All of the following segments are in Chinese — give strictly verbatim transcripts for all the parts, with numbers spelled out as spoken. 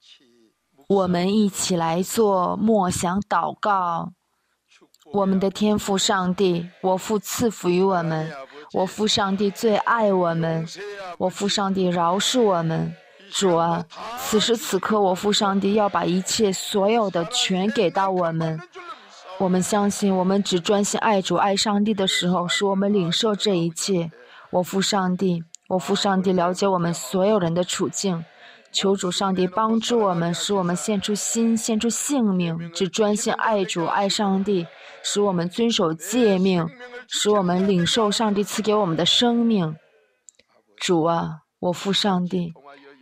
我们一起来做默想祷告。我们的天父上帝，我父赐福于我们，我父上帝最爱我们，我父上帝饶恕我们。主啊，此时此刻我父上帝要把一切所有的全给到我们。我们相信，我们只专心爱主爱上帝的时候，使我们领受这一切。我父上帝，我父上帝了解我们所有人的处境，求主上帝帮助我们，使我们献出心，献出性命，只专心爱主爱上帝，使我们遵守诫命，使我们领受上帝赐给我们的生命。主啊，我父上帝，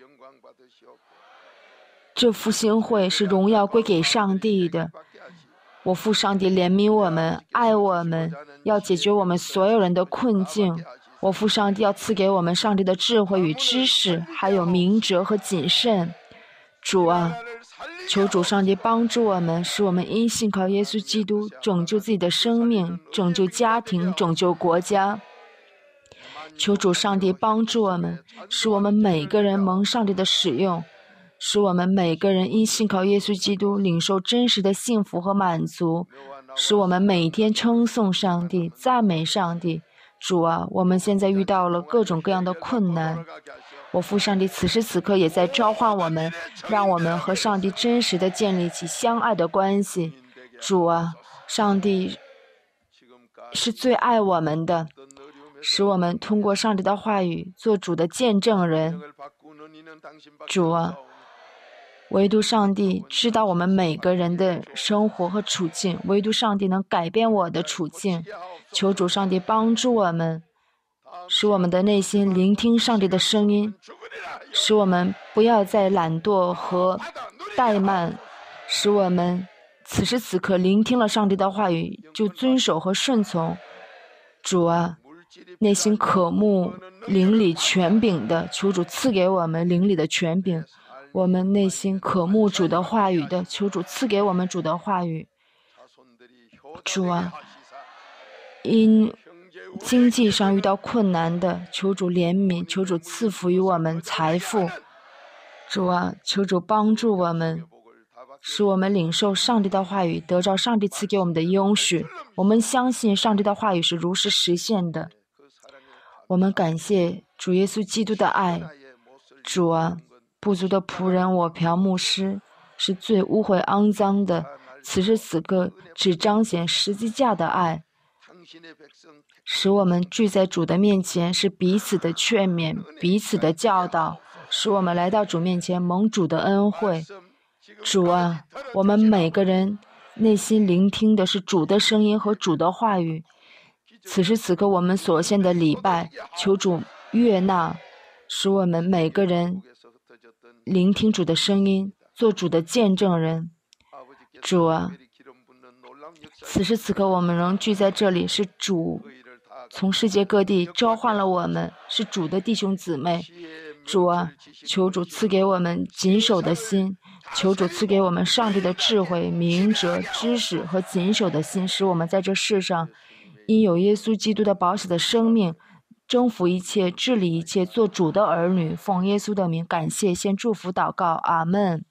这复兴会是荣耀归给上帝的。我父上帝怜悯我们，爱我们，要解决我们所有人的困境。我父上帝要赐给我们上帝的智慧与知识，还有明哲和谨慎。主啊，求主上帝帮助我们，使我们因信靠耶稣基督拯救自己的生命，拯救家庭，拯救国家。求主上帝帮助我们，使我们每个人蒙上帝的使用，使我们每个人因信靠耶稣基督领受真实的幸福和满足，使我们每天称颂上帝，赞美上帝。主啊，我们现在遇到了各种各样的困难，我父上帝此时此刻也在召唤我们，让我们和上帝真实的建立起相爱的关系。主啊，上帝是最爱我们的，使我们通过上帝的话语做主的见证人。主啊，唯独上帝知道我们每个人的生活和处境，唯独上帝能改变我的处境。求主上帝帮助我们，使我们的内心聆听上帝的声音，使我们不要再懒惰和怠慢，使我们此时此刻聆听了上帝的话语就遵守和顺从。主啊，内心渴慕灵里权柄的，求主赐给我们灵里的权柄。我们内心渴慕主的话语的，求主赐给我们主的话语。主啊，因经济上遇到困难的，求主怜悯，求主赐福于我们财富。主啊，求主帮助我们，使我们领受上帝的话语，得着上帝赐给我们的应许。我们相信上帝的话语是如实实现的。我们感谢主耶稣基督的爱。主啊，不足的仆人我朴牧师是最污秽肮脏的，此时此刻只彰显十字架的爱，使我们聚在主的面前，是彼此的劝勉，彼此的教导，使我们来到主面前蒙主的恩惠。主啊，我们每个人内心聆听的是主的声音和主的话语。此时此刻我们所献的礼拜，求主悦纳，使我们每个人聆听主的声音，做主的见证人。主啊，此时此刻我们仍聚在这里，是主从世界各地召唤了我们，是主的弟兄姊妹。主啊，求主赐给我们谨守的心，求主赐给我们上帝的智慧、明哲、知识和谨守的心，使我们在这世上因有耶稣基督的宝血的生命，征服一切，治理一切，做主的儿女。奉耶稣的名感谢，先祝福祷告，阿们。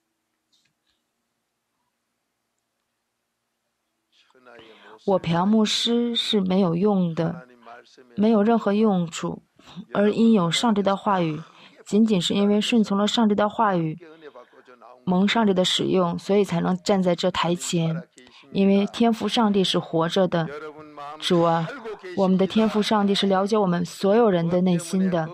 我朴牧师是没有用的，没有任何用处，而因有上帝的话语，仅仅是因为顺从了上帝的话语，蒙上帝的使用，所以才能站在这台前。因为天父上帝是活着的。主啊，我们的天父上帝是了解我们所有人的内心的。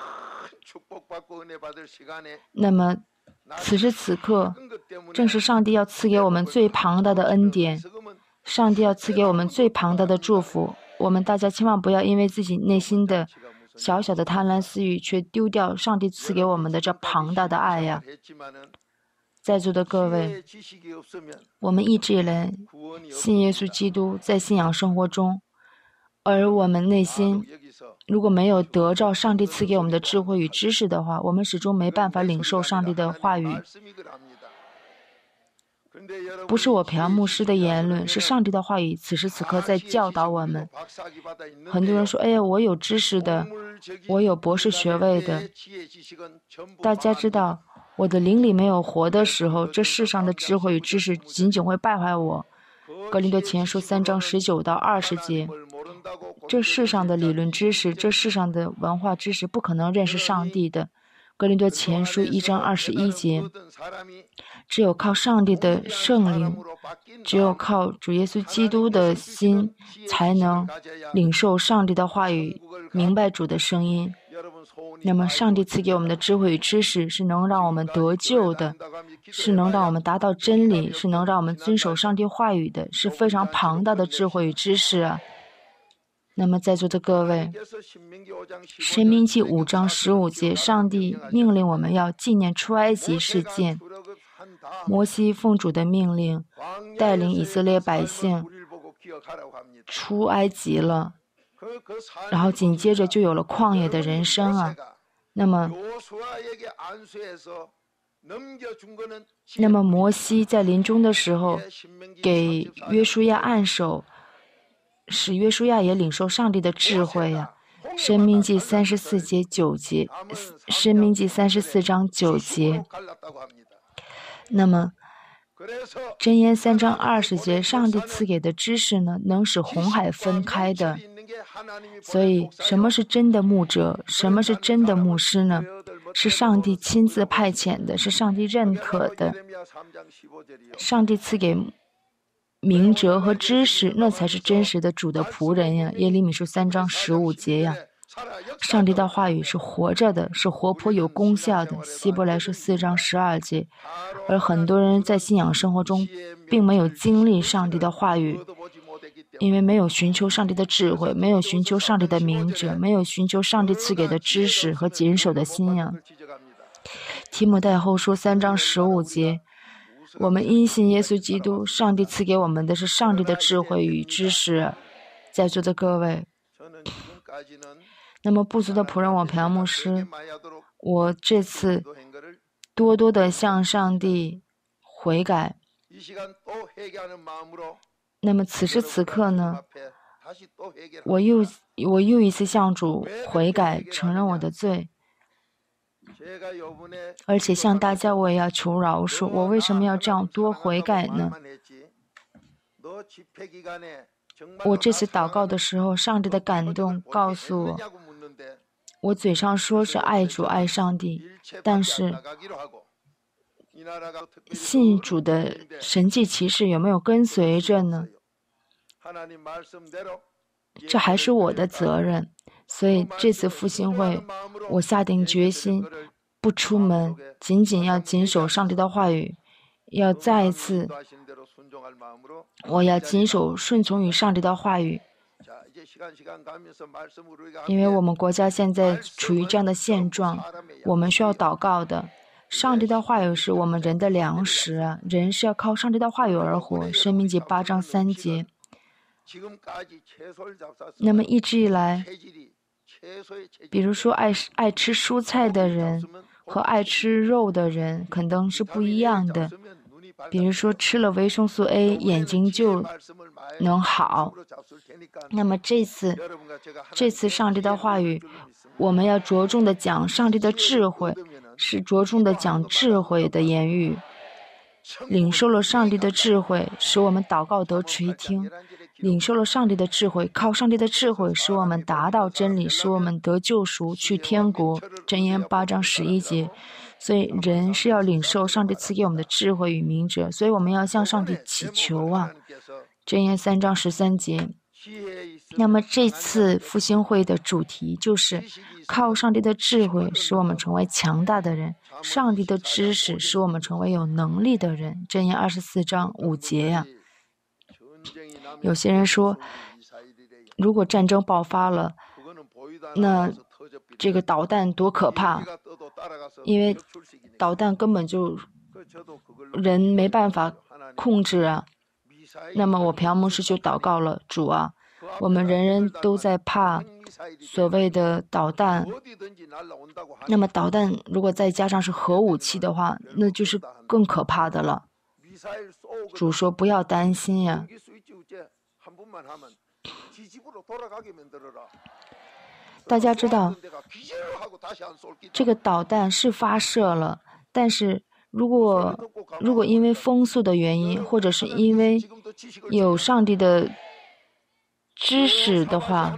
那么此时此刻正是上帝要赐给我们最庞大的恩典，上帝要赐给我们最庞大的祝福。我们大家千万不要因为自己内心的小小的贪婪私欲，却丢掉上帝赐给我们的这庞大的爱呀。在座的各位，我们一直以来信耶稣基督，在信仰生活中，而我们内心如果没有得着上帝赐给我们的智慧与知识的话，我们始终没办法领受上帝的话语。不是我朴牧师的言论，是上帝的话语此时此刻在教导我们。很多人说，哎呀，我有知识的，我有博士学位的。大家知道， 我的灵里没有活的时候，这世上的智慧与知识仅仅会败坏我。哥林多前书三章十九到二十节，这世上的理论知识，这世上的文化知识不可能认识上帝的。哥林多前书一章二十一节，只有靠上帝的圣灵，只有靠主耶稣基督的心，才能领受上帝的话语，明白主的声音。那么上帝赐给我们的智慧与知识是能让我们得救的，是能让我们达到真理，是能让我们遵守上帝话语的，是非常庞大的智慧与知识啊。那么在座的各位，申命记五章十五节，上帝命令我们要纪念出埃及事件。摩西奉主的命令带领以色列百姓出埃及了，然后紧接着就有了旷野的人生啊。那么那么摩西在临终的时候给约书亚按手，使约书亚也领受上帝的智慧呀、啊。申命记三十四节九节，申命记三十四章九节。那么箴言三章二十节，上帝赐给的知识呢，能使红海分开的。所以什么是真的牧者，什么是真的牧师呢？是上帝亲自派遣的，是上帝认可的。上帝赐给明哲和知识，那才是真实的主的仆人呀。耶利米书三章十五节呀。上帝的话语是活着的，是活泼有功效的。希伯来书四章十二节。而很多人在信仰生活中并没有经历上帝的话语，因为没有寻求上帝的智慧，没有寻求上帝的明哲，没有寻求上帝赐给的知识和谨守的信仰。提摩太后书三章十五节，我们因信耶稣基督，上帝赐给我们的是上帝的智慧与知识。在座的各位，那么不足的仆人我朴牧师，我这次多多的向上帝悔改。那么此时此刻呢，我又我又一次向主悔改，承认我的罪，而且向大家我也要求饶恕。我为什么要这样多悔改呢？我这次祷告的时候，上帝的感动告诉我，我嘴上说是爱主爱上帝，但是信主的神迹奇事有没有跟随着呢？这还是我的责任。所以这次复兴会，我下定决心不出门，仅仅要谨守上帝的话语，要再一次我要谨守顺从于上帝的话语。因为我们国家现在处于这样的现状，我们需要祷告的。上帝的话语是我们人的粮食啊，人是要靠上帝的话语而活。申命记八章三节。那么一直以来，比如说爱爱吃蔬菜的人和爱吃肉的人可能是不一样的。比如说吃了维生素 A， 眼睛就能好。那么这次这次上帝的话语，我们要着重的讲上帝的智慧，是着重的讲智慧的言语。领受了上帝的智慧，使我们祷告得垂听。领受了上帝的智慧，靠上帝的智慧使我们达到真理，使我们得救赎，去天国。箴言八章十一节。所以人是要领受上帝赐给我们的智慧与明哲，所以我们要向上帝祈求啊。箴言三章十三节。那么这次复兴会的主题就是靠上帝的智慧使我们成为强大的人，上帝的知识使我们成为有能力的人。箴言二十四章五节呀、啊。有些人说，如果战争爆发了，那这个导弹多可怕，因为导弹根本就人没办法控制啊。那么我朴牧师就祷告了，主啊，我们人人都在怕所谓的导弹，那么导弹如果再加上是核武器的话，那就是更可怕的了。主说不要担心呀。大家知道，这个导弹是发射了， 但是如果如果因为风俗的原因，或者是因为有上帝的知识的话，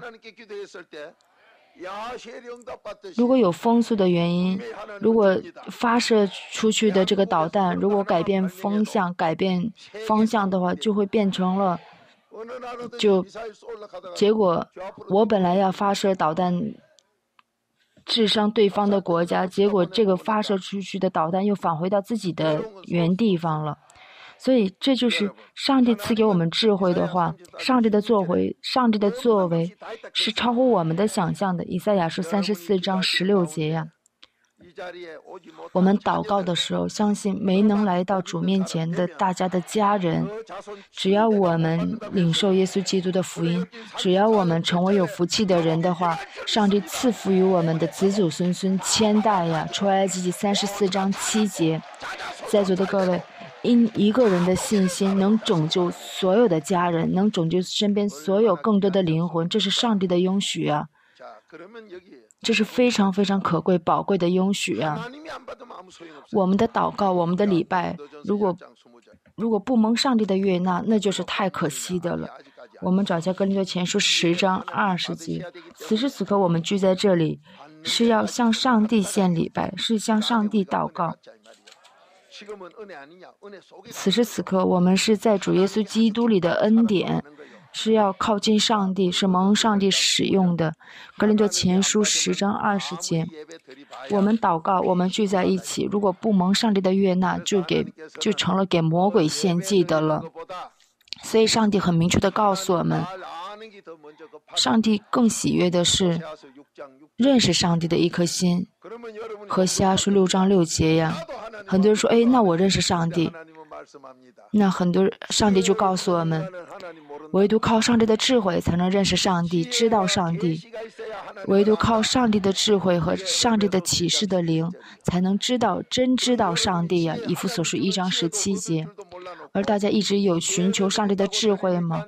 如果有风速的原因，如果发射出去的这个导弹如果改变风向、改变方向的话，就会变成了，就结果我本来要发射导弹致伤对方的国家，结果这个发射出去的导弹又返回到自己的原地方了。所以这就是上帝赐给我们智慧的话，上帝的作为，上帝的作为是超乎我们的想象的。以赛亚书三十四章十六节呀，我们祷告的时候，相信没能来到主面前的大家的家人，只要我们领受耶稣基督的福音，只要我们成为有福气的人的话，上帝赐福于我们的子祖孙孙千代呀。出埃及记三十四章七节，在座的各位，因一个人的信心能拯救所有的家人，能拯救身边所有更多的灵魂，这是上帝的应许啊，这是非常非常可贵宝贵的应许啊。我们的祷告，我们的礼拜，如果如果不蒙上帝的悦纳，那就是太可惜的了。我们找一下哥林多前书十章二十节，此时此刻我们聚在这里，是要向上帝献礼拜，是向上帝祷告。此时此刻我们是在主耶稣基督里的恩典，是要靠近上帝，是蒙上帝使用的。哥林多前书十章二十节，我们祷告，我们聚在一起，如果不蒙上帝的悦纳，就给就成了给魔鬼献祭的了。所以上帝很明确地告诉我们，上帝更喜悦的是认识上帝的一颗心。何西阿书六章六节呀，很多人说，哎，那我认识上帝，那很多上帝就告诉我们，唯独靠上帝的智慧才能认识上帝，知道上帝，唯独靠上帝的智慧和上帝的启示的灵才能知道真知道上帝呀。以弗所书一章十七节。而大家一直有寻求上帝的智慧吗？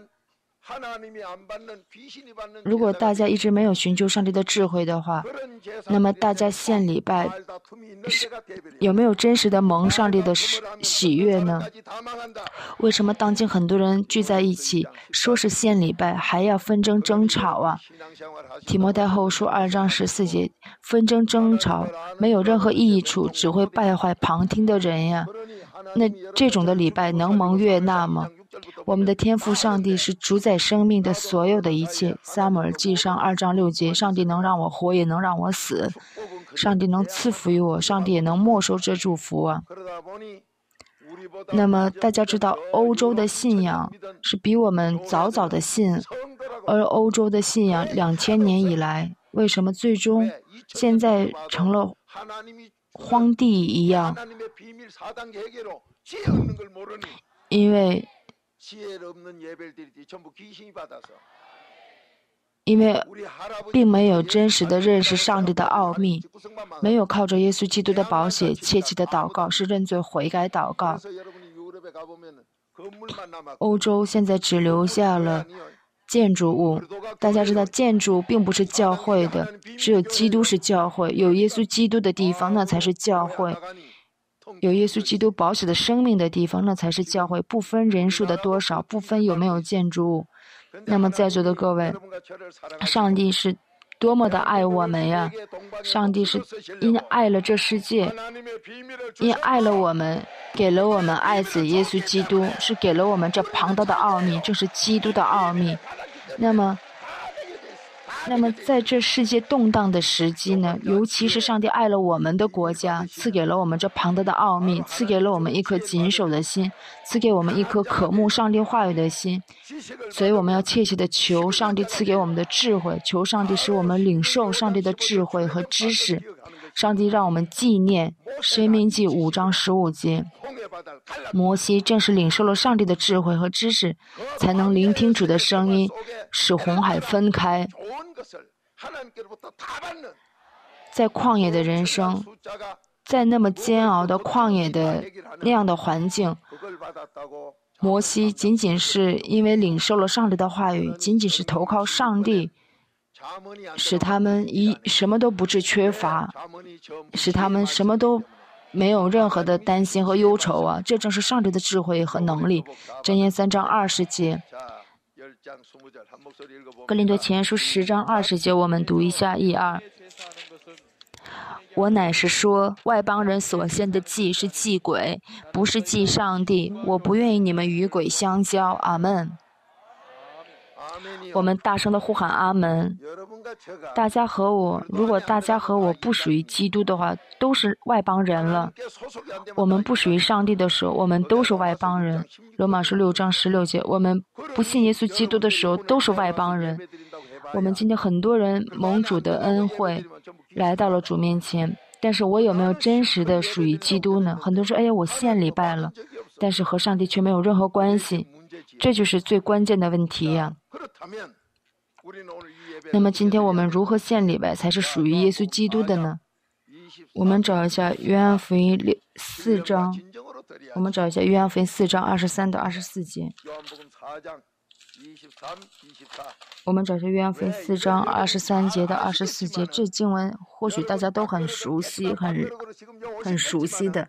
如果大家一直没有寻求上帝的智慧的话，那么大家献礼拜有没有真实的蒙上帝的喜悦呢？为什么当今很多人聚在一起说是献礼拜，还要纷争争吵啊？提摩太后书二章十四节，纷争争吵没有任何益处，只会败坏旁听的人呀。那这种的礼拜能蒙悦纳吗？我们的天父上帝是主宰生命的所有的一切。撒母耳记上二章六节，上帝能让我活，也能让我死，上帝能赐福于我，上帝也能没收这祝福啊。那么大家知道欧洲的信仰是比我们早早的信，而欧洲的信仰两千年以来，为什么最终现在成了荒地一样？因为因为并没有真实的认识上帝的奥秘，没有靠着耶稣基督的宝血切切的祷告，是认罪悔改祷告。欧洲现在只留下了建筑物，大家知道建筑并不是教会的，只有基督是教会，有耶稣基督的地方那才是教会，有耶稣基督宝血的生命的地方那才是教会，不分人数的多少，不分有没有建筑物。那么在座的各位，上帝是多么的爱我们呀！上帝是因爱了这世界，因爱了我们，给了我们爱子耶稣基督，是给了我们这庞大的奥秘，这是基督的奥秘。那么那么在这世界动荡的时机呢，尤其是上帝爱了我们的国家，赐给了我们这庞大的奥秘，赐给了我们一颗谨守的心，赐给我们一颗渴慕上帝话语的心。所以我们要切切的求上帝赐给我们的智慧，求上帝使我们领受上帝的智慧和知识。上帝让我们纪念申命记五章十五节，摩西正是领受了上帝的智慧和知识，才能聆听主的声音，使红海分开。在旷野的人生，在那么煎熬的旷野的那样的环境，摩西仅仅是因为领受了上帝的话语，仅仅是投靠上帝，使他们一什么都不致缺乏，使他们什么都没有任何的担心和忧愁啊！这正是上帝的智慧和能力。箴言三章二十节，哥林多前书十章二十节，我们读一下一二。我乃是说，外邦人所献的祭是祭鬼，不是祭上帝。我不愿意你们与鬼相交。阿门。我们大声的呼喊阿门。大家和我，如果大家和我不属于基督的话，都是外邦人了。我们不属于上帝的时候，我们都是外邦人。罗马书六章十六节，我们不信耶稣基督的时候，都是外邦人。我们今天很多人蒙主的恩惠，来到了主面前，但是我有没有真实的属于基督呢？很多人说，哎呀，我献礼拜了，但是和上帝却没有任何关系，这就是最关键的问题呀。那么今天我们如何献礼拜才是属于耶稣基督的呢？我们找一下约翰福音六四章，我们找一下约翰福音四章二十三到二十四节。我们找一下约翰福音四章二十三节到二十四节，这经文或许大家都很熟悉，很很熟悉的。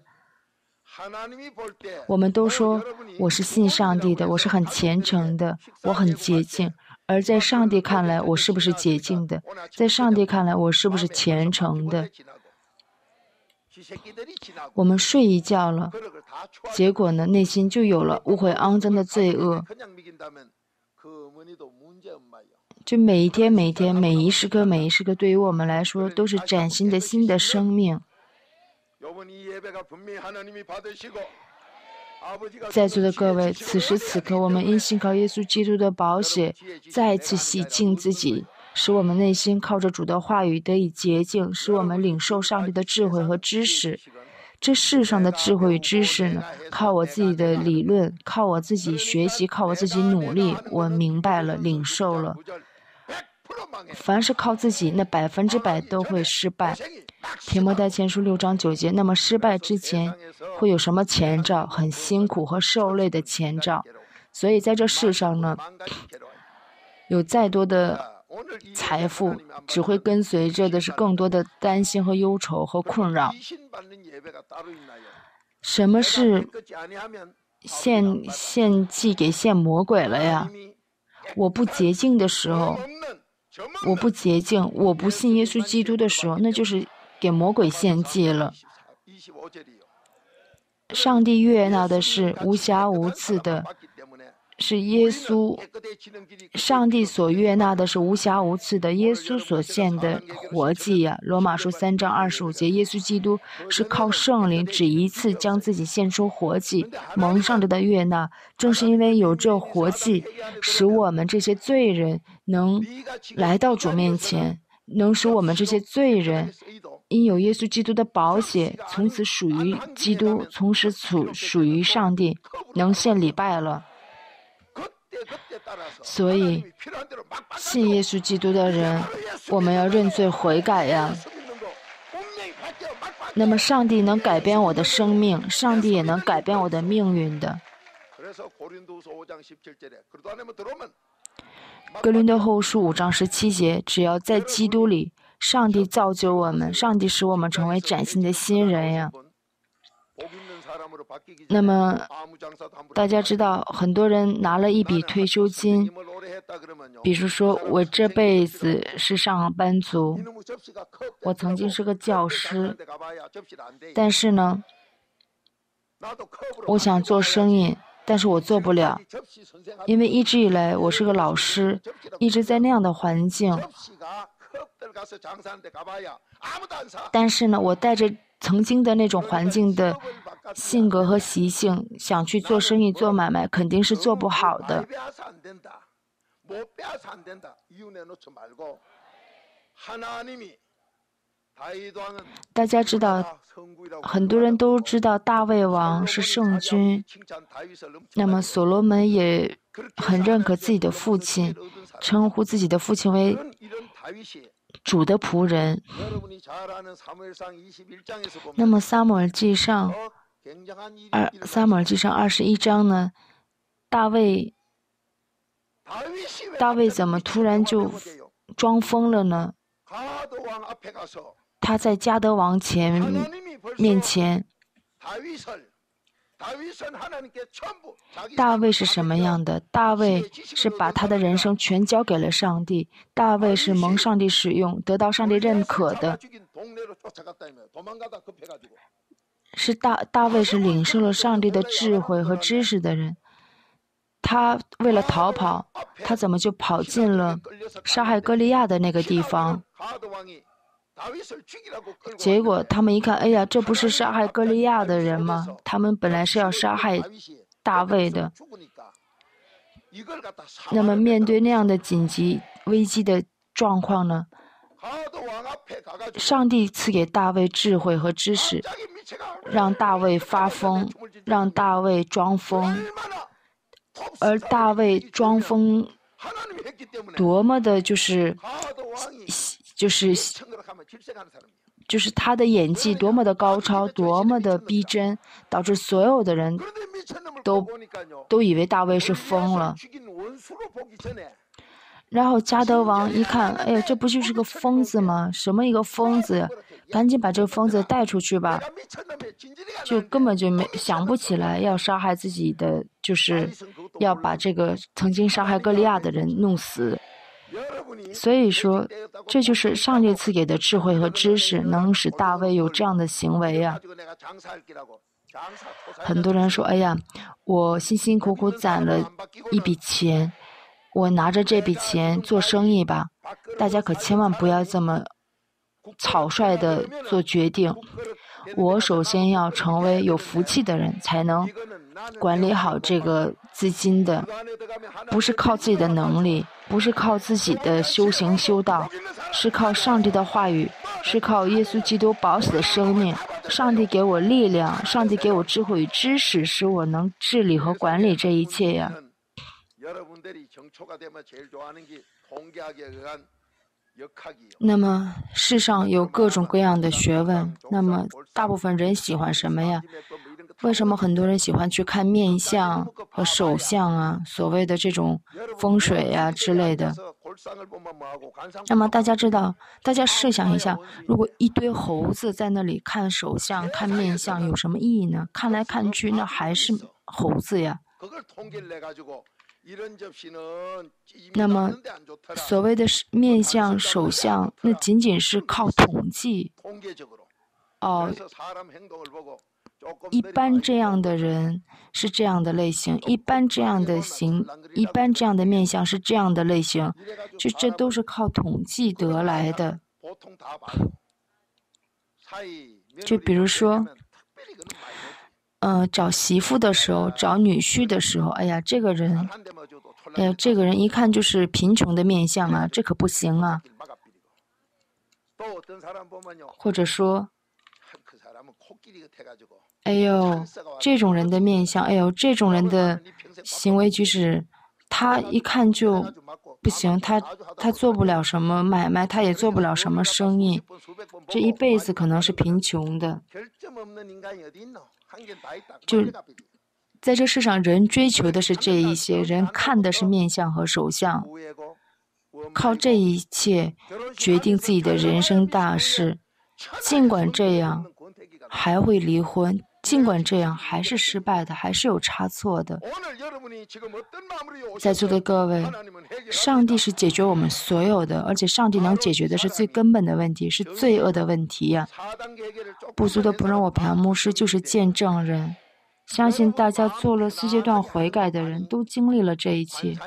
我们都说我是信上帝的，我是很虔诚的，我很洁净。而在上帝看来，我是不是洁净的？在上帝看来，我是不是虔诚的？我们睡一觉了，结果呢，内心就有了污秽肮脏的罪恶。就每一天每一天每一时刻每一时刻，对于我们来说都是崭新的新的生命。在座的各位，此时此刻我们因信靠耶稣基督的宝血再一次洗净自己，使我们内心靠着主的话语得以洁净，使我们领受上帝的智慧和知识。这世上的智慧与知识呢，靠我自己的理论，靠我自己学习，靠我自己努力，我明白了，领受了。凡是靠自己，那百分之百都会失败。提摩太前书六章九节，那么失败之前会有什么前兆？很辛苦和受累的前兆。所以在这世上呢，有再多的财富，只会跟随着的是更多的担心和忧愁和困扰。什么是献献祭给献魔鬼了呀？我不洁净的时候，我不洁净，我不信耶稣基督的时候，那就是给魔鬼献祭了。上帝悦纳的是无瑕无疵的，是耶稣。上帝所悦纳的是无瑕无疵的，耶稣所献的活祭呀、啊。罗马书三章二十五节，耶稣基督是靠圣灵只一次将自己献出活祭，蒙上帝的悦纳。正是因为有这活祭，使我们这些罪人能来到主面前，能使我们这些罪人因有耶稣基督的宝血，从此属于基督，从此属属于上帝，能献礼拜了。所以信耶稣基督的人，我们要认罪悔改呀。那么上帝能改变我的生命，上帝也能改变我的命运的。哥林多后书五章十七节，只要在基督里，上帝造就我们，上帝使我们成为崭新的新人呀。那么大家知道，很多人拿了一笔退休金，比如说我这辈子是上班族，我曾经是个教师，但是呢，我想做生意，但是我做不了，因为一直以来我是个老师，一直在那样的环境，但是呢，我带着曾经的那种环境的性格和习性，想去做生意做买卖，肯定是做不好的。大家知道，很多人都知道大卫王是圣君，那么所罗门也很认可自己的父亲，称呼自己的父亲为主的仆人。那么撒母耳记上二撒母耳记上二十一章呢，大卫大卫怎么突然就装疯了呢？他在加德王前面前大卫是什么样的？大卫是把他的人生全交给了上帝。大卫是蒙上帝使用，得到上帝认可的。是大大卫是领受了上帝的智慧和知识的人。他为了逃跑，他怎么就跑进了杀害歌利亚的那个地方？结果他们一看，哎呀，这不是杀害歌利亚的人吗？他们本来是要杀害大卫的。那么面对那样的紧急危机的状况呢？上帝赐给大卫智慧和知识，让大卫发疯，让大卫装疯。而大卫装疯多么的就是就是就是他的演技多么的高超，多么的逼真，导致所有的人都都以为大卫是疯了。然后加德王一看，哎呀，这不就是个疯子吗？什么一个疯子，赶紧把这个疯子带出去吧。就根本就没想不起来要杀害自己的，就是要把这个曾经杀害歌利亚的人弄死。所以说，这就是上帝赐给的智慧和知识，能使大卫有这样的行为啊。很多人说，哎呀，我辛辛苦苦攒了一笔钱，我拿着这笔钱做生意吧。大家可千万不要这么草率的做决定。我首先要成为有福气的人，才能管理好这个资金的，不是靠自己的能力，不是靠自己的修行修道，是靠上帝的话语，是靠耶稣基督宝血的生命。上帝给我力量，上帝给我智慧与知识，使我能治理和管理这一切呀。那么世上有各种各样的学问，那么大部分人喜欢什么呀？为什么很多人喜欢去看面相和手相啊，所谓的这种风水啊之类的？那么大家知道，大家试想一下，如果一堆猴子在那里看手相、看面相，有什么意义呢？看来看去，那还是猴子呀。那么所谓的面相、手相，那仅仅是靠统计。哦，一般这样的人是这样的类型，一般这样的型，一般这样的面相是这样的类型，就这都是靠统计得来的。就比如说呃，找媳妇的时候，找女婿的时候，哎呀，这个人，哎呀，这个人一看就是贫穷的面相啊，这可不行啊。或者说，哎呦，这种人的面相，哎呦，这种人的行为举止，他一看就不行，他他做不了什么买卖，他也做不了什么生意，这一辈子可能是贫穷的。就在这世上，人追求的是这一些，人看的是面相和手相，靠这一切决定自己的人生大事。尽管这样，还会离婚，尽管这样，还是失败的，还是有差错的。在座的各位，上帝是解决我们所有的，而且上帝能解决的是最根本的问题，是罪恶的问题呀、啊。不足的不让我培养牧师就是见证人，相信大家做了四阶段悔改的人都经历了这一切。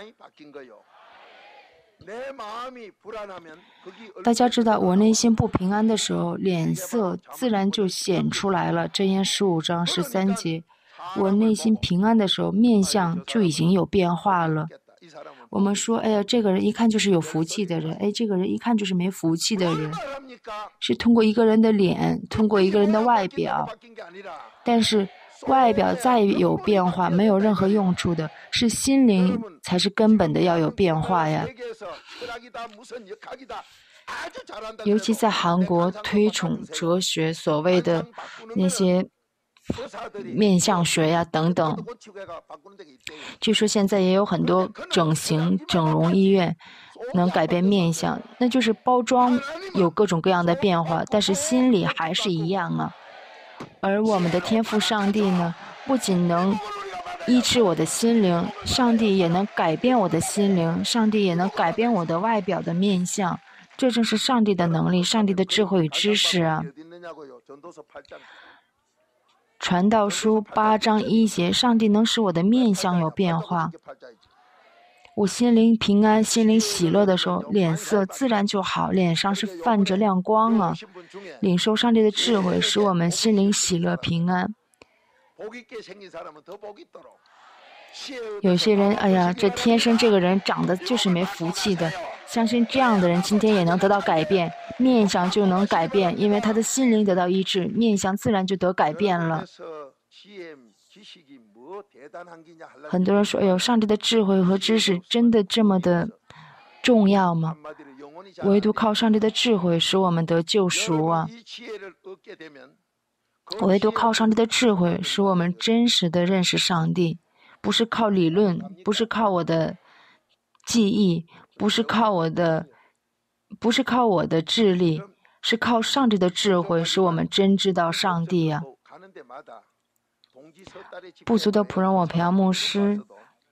大家知道，我内心不平安的时候，脸色自然就显出来了。箴言十五章十三节，我内心平安的时候，面相就已经有变化了。我们说，哎呀，这个人一看就是有福气的人，哎，这个人一看就是没福气的人，是通过一个人的脸，通过一个人的外表。但是外表再有变化，没有任何用处的，是心灵才是根本的要有变化呀。尤其在韩国推崇哲学，所谓的那些面相学呀等等，据说现在也有很多整形整容医院能改变面相，那就是包装有各种各样的变化，但是心理还是一样啊。 而我们的天父上帝呢，不仅能医治我的心灵，上帝也能改变我的心灵，上帝也能改变我的外表的面相。这正是上帝的能力，上帝的智慧与知识啊。传道书八章一节，上帝能使我的面相有变化。我心灵平安、心灵喜乐的时候，脸色自然就好，脸上是泛着亮光啊。领受上帝的智慧，使我们心灵喜乐平安。有些人，哎呀，这天生这个人长得就是没福气的。相信这样的人今天也能得到改变，面相就能改变，因为他的心灵得到医治，面相自然就得改变了。很多人说，哎呦，上帝的智慧和知识真的这么的重要吗？唯独靠上帝的智慧使我们得救赎啊！唯独靠上帝的智慧使我们真实的认识上帝，不是靠理论，不是靠我的记忆，不是靠我的，不是靠我的智力，是靠上帝的智慧使我们真知道上帝啊！不足的仆人我朴牧师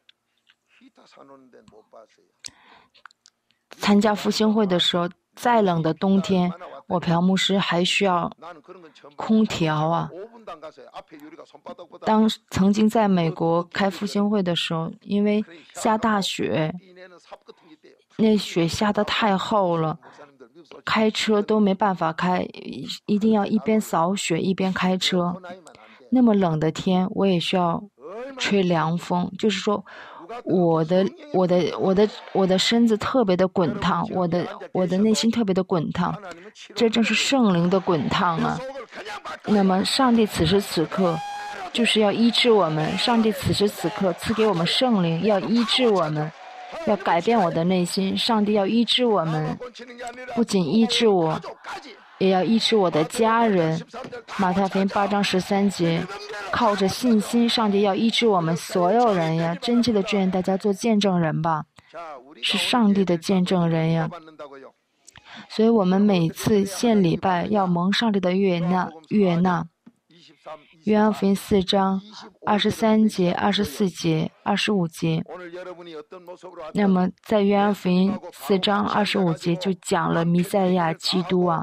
参加复兴会的时候，再冷的冬天，我朴牧师还需要空调啊。当曾经在美国开复兴会的时候，因为下大雪，那雪下得太厚了，开车都没办法开，一定要一边扫雪一边开车。那么冷的天，我也需要吹凉风，就是说我的我的我的我的身子特别的滚烫，我的我的内心特别的滚烫，这正是圣灵的滚烫啊。那么上帝此时此刻就是要医治我们，上帝此时此刻赐给我们圣灵，要医治我们，要改变我的内心。上帝要医治我们，不仅医治我，也要医治我的家人。马太福音八章十三节，靠着信心，上帝要医治我们所有人呀！真切的祝愿大家做见证人吧，是上帝的见证人呀。所以我们每次献礼拜要蒙上帝的悦纳悦纳。约翰福音四章二十三节、二十四节、二十五节。那么在约翰福音四章二十五节就讲了弥赛亚基督啊。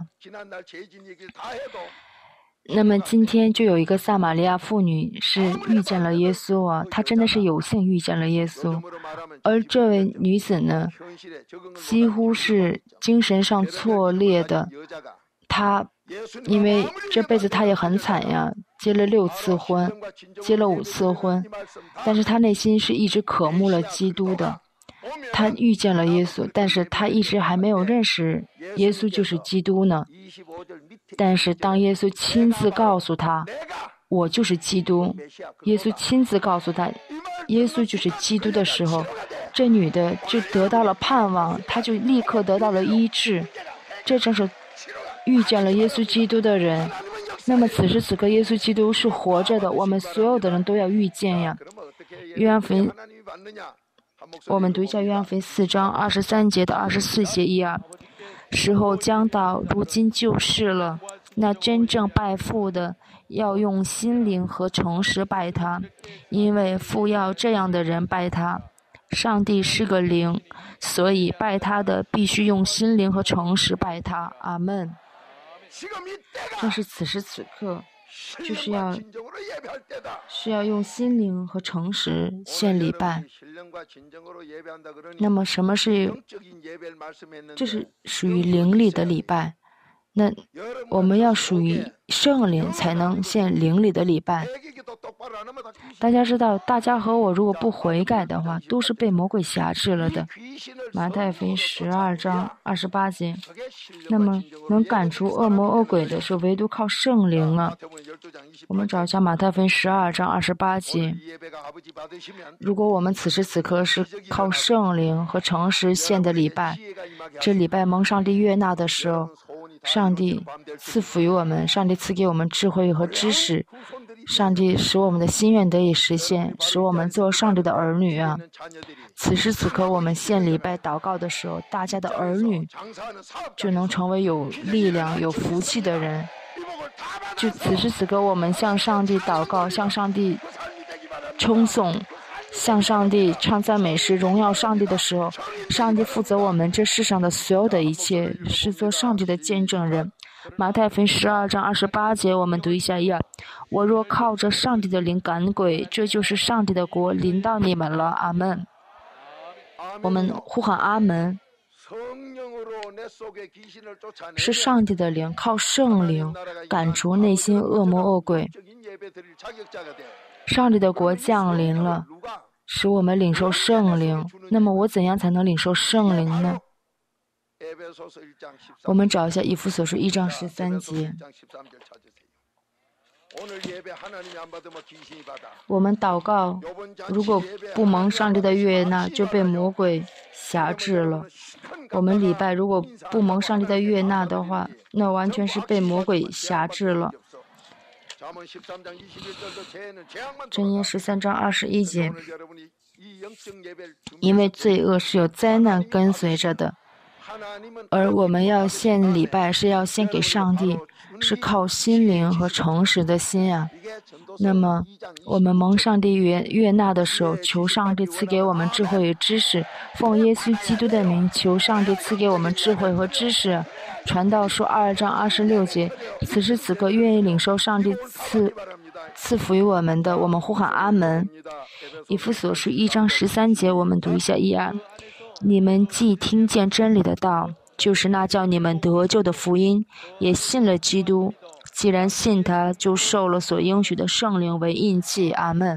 那么今天就有一个撒玛利亚妇女是遇见了耶稣啊，她真的是有幸遇见了耶稣。而这位女子呢，几乎是精神上错裂的。她因为这辈子她也很惨呀，结了六次婚，结了五次婚，但是她内心是一直渴慕了基督的。她遇见了耶稣，但是她一直还没有认识耶稣就是基督呢。但是当耶稣亲自告诉她，我就是基督，耶稣亲自告诉她，耶稣就是基督的时候，这女的就得到了盼望，她就立刻得到了医治。这正是遇见了耶稣基督的人。那么此时此刻耶稣基督是活着的，我们所有的人都要遇见呀。约翰福音，我们读一下约翰福音四章二十三节到二十四节一二。时候将到，如今就是了。那真正拜父的，要用心灵和诚实拜他，因为父要这样的人拜他。上帝是个灵，所以拜他的必须用心灵和诚实拜他。阿们。正是此时此刻，就是要是要用心灵和诚实献礼拜。那么什么是这是属于灵里的礼拜？那我们要属于圣灵才能献灵里的礼拜。大家知道，大家和我如果不悔改的话，都是被魔鬼辖制了的。马太福音十二章二十八节。那么能赶出恶魔恶鬼的是唯独靠圣灵啊。我们找一下马太福音十二章二十八节。如果我们此时此刻是靠圣灵和诚实献的礼拜，这礼拜蒙上帝悦纳的时候，上帝赐福于我们，上帝赐给我们智慧和知识，上帝使我们的心愿得以实现，使我们做上帝的儿女啊。此时此刻我们献礼拜祷告的时候，大家的儿女就能成为有力量有福气的人。 就此时此刻，我们向上帝祷告，向上帝称颂，向上帝唱赞美诗，荣耀上帝的时候，上帝负责我们这世上的所有的一切，是做上帝的见证人。马太福音十二章二十八节，我们读一下一二：我若靠着上帝的灵赶鬼，这就是上帝的国临到你们了。阿门。我们呼喊阿门。是上帝的灵，靠圣灵赶除内心恶魔恶鬼。上帝的国降临了，使我们领受圣灵。那么我怎样才能领受圣灵呢？我们找一下以弗所书一章十三节。我们祷告，如果不蒙上帝的悦纳，就被魔鬼辖制了。我们礼拜如果不蒙上帝的悦纳的话，那完全是被魔鬼辖制了。箴言十三章二十一节，因为罪恶是有灾难跟随着的，而我们要献礼拜是要献给上帝，是靠心灵和诚实的心啊。那么我们蒙上帝悦悦纳的时候，求上帝赐给我们智慧与知识，奉耶稣基督的名，求上帝赐给我们智慧和知识。传道书二章二十六节，此时此刻愿意领受上帝赐赐福于我们的，我们呼喊阿门。以弗所书一章十三节，我们读一下一二：你们既听见真理的道，就是那叫你们得救的福音，也信了基督，既然信他，就受了所应许的圣灵为印记。阿门。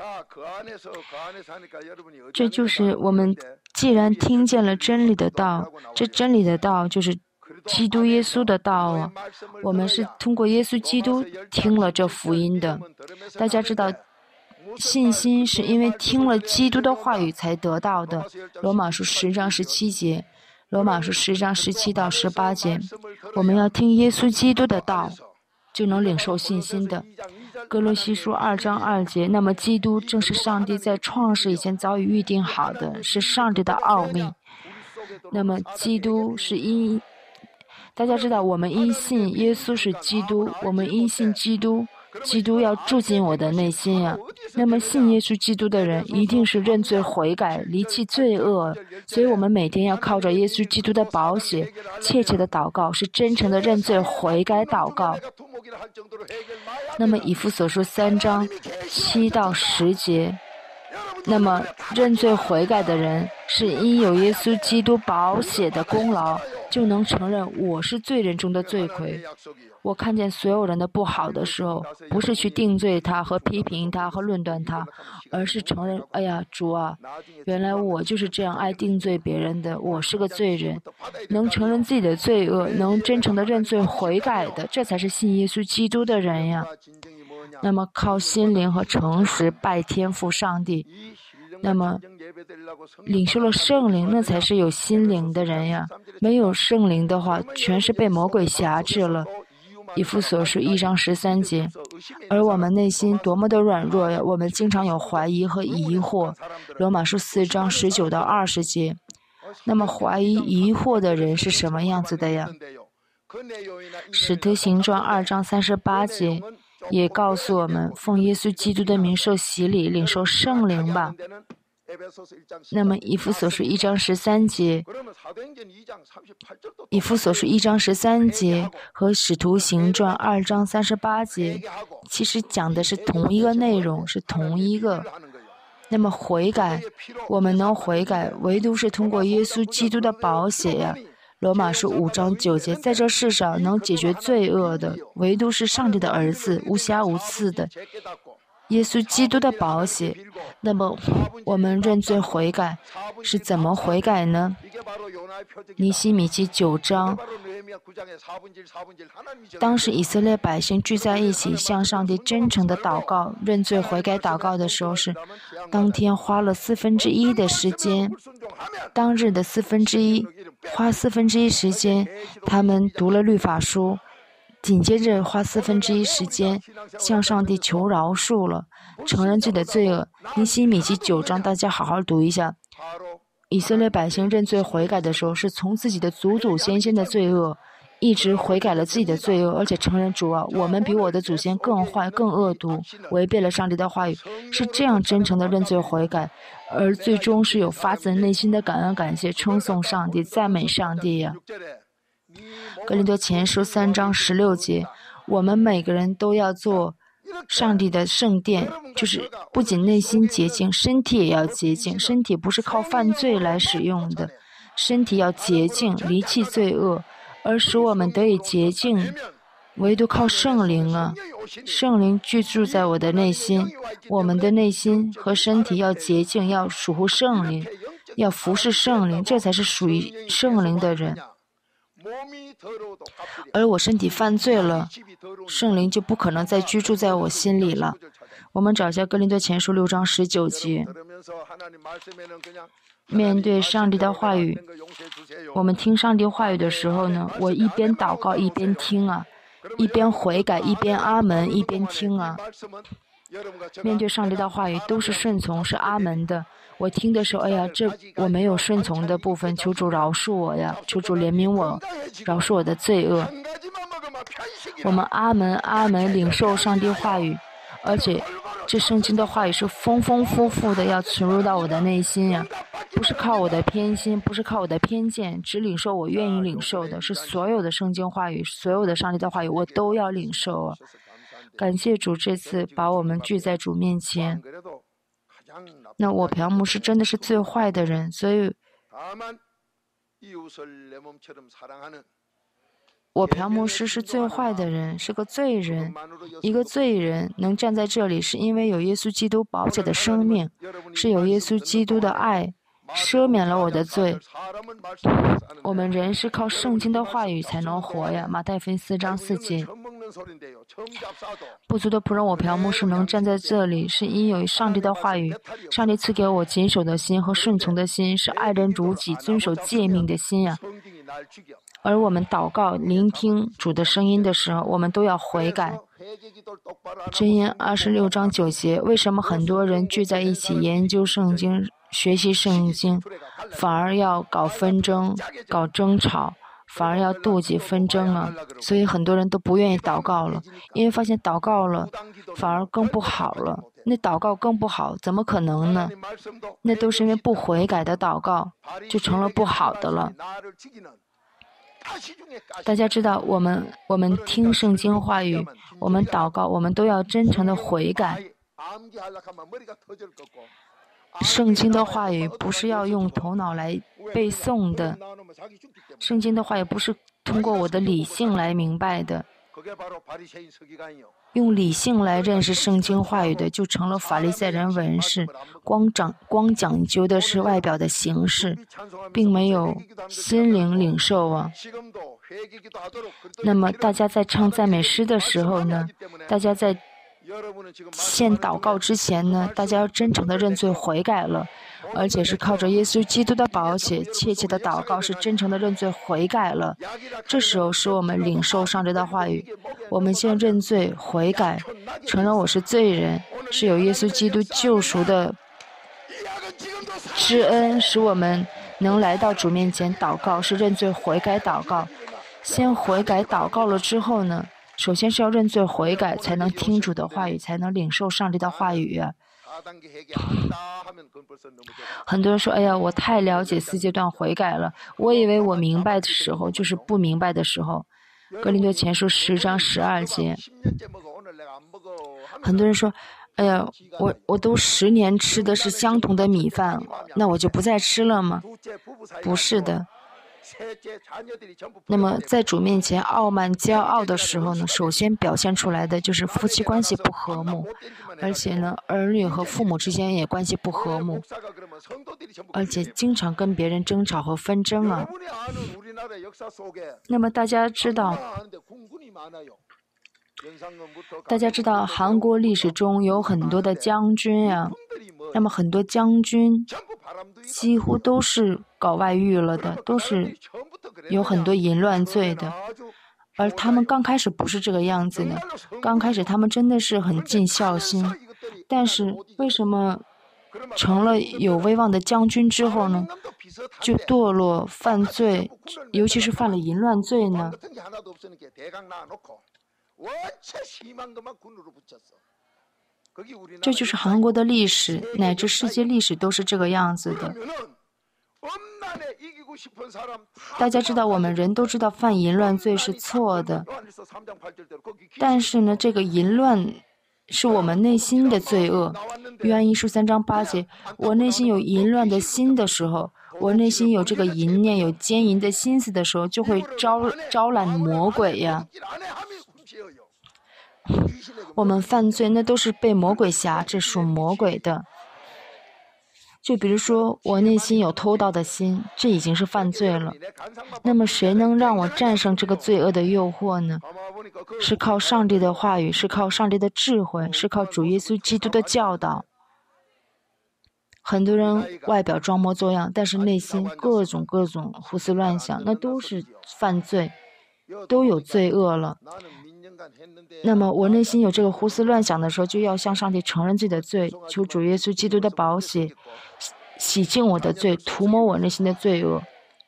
这就是我们既然听见了真理的道，这真理的道就是基督耶稣的道啊。我们是通过耶稣基督听了这福音的。大家知道，信心是因为听了基督的话语才得到的。罗马书十章十七节，罗马书十章十七到十八节，我们要听耶稣基督的道，就能领受信心的。哥罗西书二章二节，那么基督正是上帝在创世以前早已预定好的，是上帝的奥秘。那么基督是因，大家知道，我们因信耶稣是基督，我们因信基督，基督要住进我的内心呀、啊。那么信耶稣基督的人一定是认罪悔改，离弃罪恶。所以我们每天要靠着耶稣基督的宝血，切切的祷告，是真诚的认罪悔改祷告。那么以弗所书三章七到十节，那么认罪悔改的人是因有耶稣基督宝血的功劳，就能承认我是罪人中的罪魁。我看见所有人的不好的时候，不是去定罪他和批评他和论断他，而是承认，哎呀，主啊，原来我就是这样爱定罪别人的，我是个罪人。能承认自己的罪恶，能真诚的认罪悔改的，这才是信耶稣基督的人呀。那么靠心灵和诚实拜天父上帝，那么领受了圣灵，那才是有心灵的人呀。没有圣灵的话，全是被魔鬼辖制了。以弗所书一章十三节，而我们内心多么的软弱呀！我们经常有怀疑和疑惑。罗马书四章十九到二十节，那么怀疑疑惑的人是什么样子的呀？使徒行传二章三十八节也告诉我们，奉耶稣基督的名受洗礼，领受圣灵吧。那么以弗所书一章十三节，以弗所书一章十三节和使徒行传二章三十八节，其实讲的是同一个内容，是同一个。那么悔改，我们能悔改，唯独是通过耶稣基督的宝血呀。罗马书五章九节，在这世上能解决罪恶的，唯独是上帝的儿子，无瑕无疵的耶稣基督的宝血。那么我们认罪悔改是怎么悔改呢？尼希米记九章，当时以色列百姓聚在一起向上帝真诚的祷告，认罪悔改祷告的时候，是当天花了四分之一的时间，当日的四分之一花四分之一时间，他们读了律法书，紧接着花四分之一时间向上帝求饶恕了，承认自己的罪恶。尼希米记九章，大家好好读一下。以色列百姓认罪悔改的时候，是从自己的祖祖先先的罪恶一直悔改了自己的罪恶，而且承认主啊，我们比我的祖先更坏、更恶毒，违背了上帝的话语，是这样真诚的认罪悔改，而最终是有发自内心的感恩感谢，称颂上帝，赞美上帝呀、啊。哥林多前书三章十六节，我们每个人都要做上帝的圣殿，就是不仅内心洁净，身体也要洁净。身体不是靠犯罪来使用的，身体要洁净，离弃罪恶，而使我们得以洁净，唯独靠圣灵啊！圣灵居住在我的内心，我们的内心和身体要洁净，要属乎圣灵，要服侍圣灵，这才是属于圣灵的人。而我身体犯罪了，圣灵就不可能再居住在我心里了。我们找一下哥林多前书六章十九节。面对上帝的话语，我们听上帝话语的时候呢，我一边祷告一边听啊，一边悔改一边阿门一边听啊。面对上帝的话语都是顺从，是阿门的。我听的时候，哎呀，这我没有顺从的部分，求主饶恕我呀，求主怜悯我，饶恕我的罪恶。我们阿门阿门领受上帝话语，而且这圣经的话语是丰丰富富的，要存入到我的内心呀，不是靠我的偏心，不是靠我的偏见，只领受我愿意领受的，是所有的圣经话语，所有的上帝的话语，我都要领受啊！感谢主，这次把我们聚在主面前。那我朴牧师真的是最坏的人，所以我朴牧师是最坏的人，是个罪人。一个罪人能站在这里，是因为有耶稣基督宝贵的生命，是有耶稣基督的爱赦免了我的罪。我们人是靠圣经的话语才能活呀，马太福音四章四节。不足的仆人我朴牧师能站在这里，是因有上帝的话语，上帝赐给我谨守的心和顺从的心，是爱人如己、遵守诫命的心呀。而我们祷告、聆听主的声音的时候，我们都要悔改。箴言二十六章九节，为什么很多人聚在一起研究圣经、学习圣经，反而要搞纷争、搞争吵，反而要妒忌纷争啊？所以很多人都不愿意祷告了，因为发现祷告了反而更不好了。那祷告更不好，怎么可能呢？那都是因为不悔改的祷告，就成了不好的了。大家知道，我们我们听圣经话语，我们祷告，我们都要真诚的悔改。圣经的话语不是要用头脑来背诵的，圣经的话语不是通过我的理性来明白的。用理性来认识圣经话语的，就成了法利赛人文士，光讲光讲究的是外表的形式，并没有心灵领受啊。那么大家在唱赞美诗的时候呢，大家在献祷告之前呢，大家要真诚的认罪悔改了，而且是靠着耶稣基督的宝血，切切的祷告，是真诚的认罪悔改了。这时候使我们领受上帝的话语，我们先认罪悔改，承认我是罪人，是有耶稣基督救赎的知恩，使我们能来到主面前祷告，是认罪悔改祷告。先悔改祷告了之后呢，首先是要认罪悔改，才能听主的话语，才能领受上帝的话语啊。很多人说，哎呀，我太了解四阶段悔改了，我以为我明白的时候就是不明白的时候。哥林多前书十章十二节，很多人说，哎呀，我我都十年吃的是相同的米饭，那我就不再吃了吗？不是的。那么在主面前傲慢骄傲的时候呢，首先表现出来的就是夫妻关系不和睦，而且呢儿女和父母之间也关系不和睦，而且经常跟别人争吵和纷争啊。那么大家知道大家知道韩国历史中有很多的将军呀、啊，那么很多将军几乎都是搞外遇了的，都是有很多淫乱罪的，而他们刚开始不是这个样子的，刚开始他们真的是很尽孝心，但是为什么成了有威望的将军之后呢， 就堕落犯罪，尤其是犯了淫乱罪呢？这就是韩国的历史，乃至世界历史都是这个样子的。大家知道，我们人都知道犯淫乱罪是错的，但是呢，这个淫乱是我们内心的罪恶。约翰一书三章八节，我内心有淫乱的心的时候，我内心有这个淫念、有奸淫的心思的时候，就会招招揽魔鬼呀。我们犯罪那都是被魔鬼辖制，属魔鬼的。就比如说，我内心有偷盗的心，这已经是犯罪了。那么谁能让我战胜这个罪恶的诱惑呢？是靠上帝的话语，是靠上帝的智慧，是靠主耶稣基督的教导。很多人外表装模作样，但是内心各种各种胡思乱想，那都是犯罪，都有罪恶了。那么我内心有这个胡思乱想的时候，就要向上帝承认自己的罪，求主耶稣基督的宝血洗净我的罪，涂抹我内心的罪恶。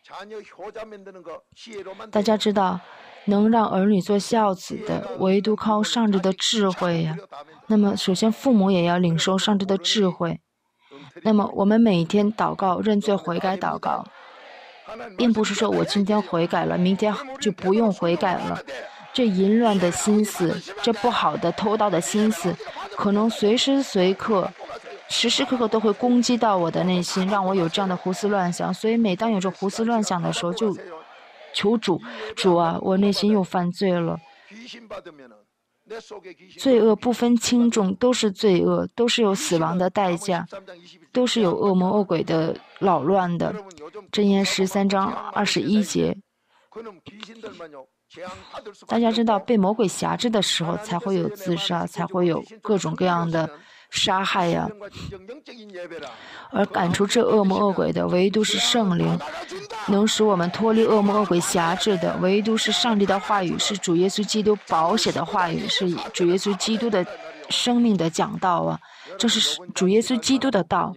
大家知道，能让儿女做孝子的，唯独靠上帝的智慧呀。那么首先父母也要领受上帝的智慧。那么我们每天祷告、认罪悔改祷告，并不是说我今天悔改了，明天就不用悔改了。这淫乱的心思，这不好的偷盗的心思，可能随时随刻时时刻刻都会攻击到我的内心，让我有这样的胡思乱想。所以每当有这胡思乱想的时候，就求主，主啊，我内心又犯罪了。罪恶不分轻重，都是罪恶，都是有死亡的代价，都是有恶魔恶鬼的扰乱的。箴言十三章二十一节。大家知道，被魔鬼辖制的时候，才会有自杀，才会有各种各样的杀害呀。而赶出这恶魔恶鬼的，唯独是圣灵，能使我们脱离恶魔恶鬼辖制的，唯独是上帝的话语，是主耶稣基督宝血的话语，是主耶稣基督的生命的讲道啊！这是主耶稣基督的道。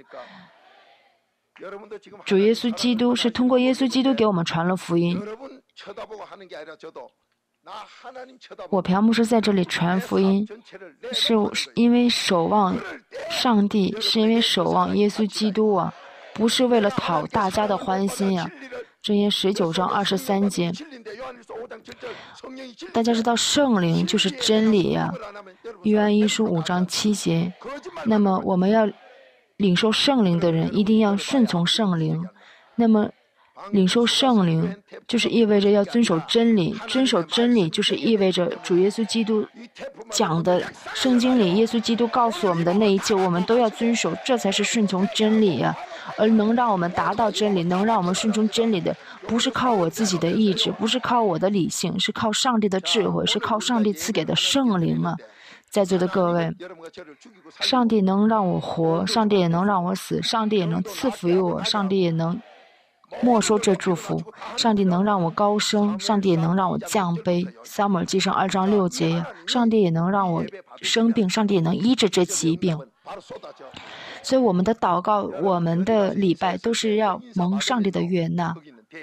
主耶稣基督是通过耶稣基督给我们传了福音。我朴牧师在这里传福音，是因为守望上帝，是因为守望耶稣基督啊，不是为了讨大家的欢心呀、啊。箴言十九章二十三节，大家知道圣灵就是真理呀、啊。约翰一书五章七节，那么我们要领受圣灵的人，一定要顺从圣灵。那么领受圣灵就是意味着要遵守真理，遵守真理就是意味着主耶稣基督讲的圣经里，耶稣基督告诉我们的那一切我们都要遵守，这才是顺从真理呀、啊。而能让我们达到真理，能让我们顺从真理的，不是靠我自己的意志，不是靠我的理性，是靠上帝的智慧，是靠上帝赐给的圣灵啊。在座的各位，上帝能让我活，上帝也能让我死，上帝也能赐福于我，上帝也能没收这祝福，上帝能让我高升，上帝也能让我降卑。撒母耳记上二章六节呀，上帝也能让我生病，上帝也能医治这疾病。所以我们的祷告，我们的礼拜都是要蒙上帝的悦纳。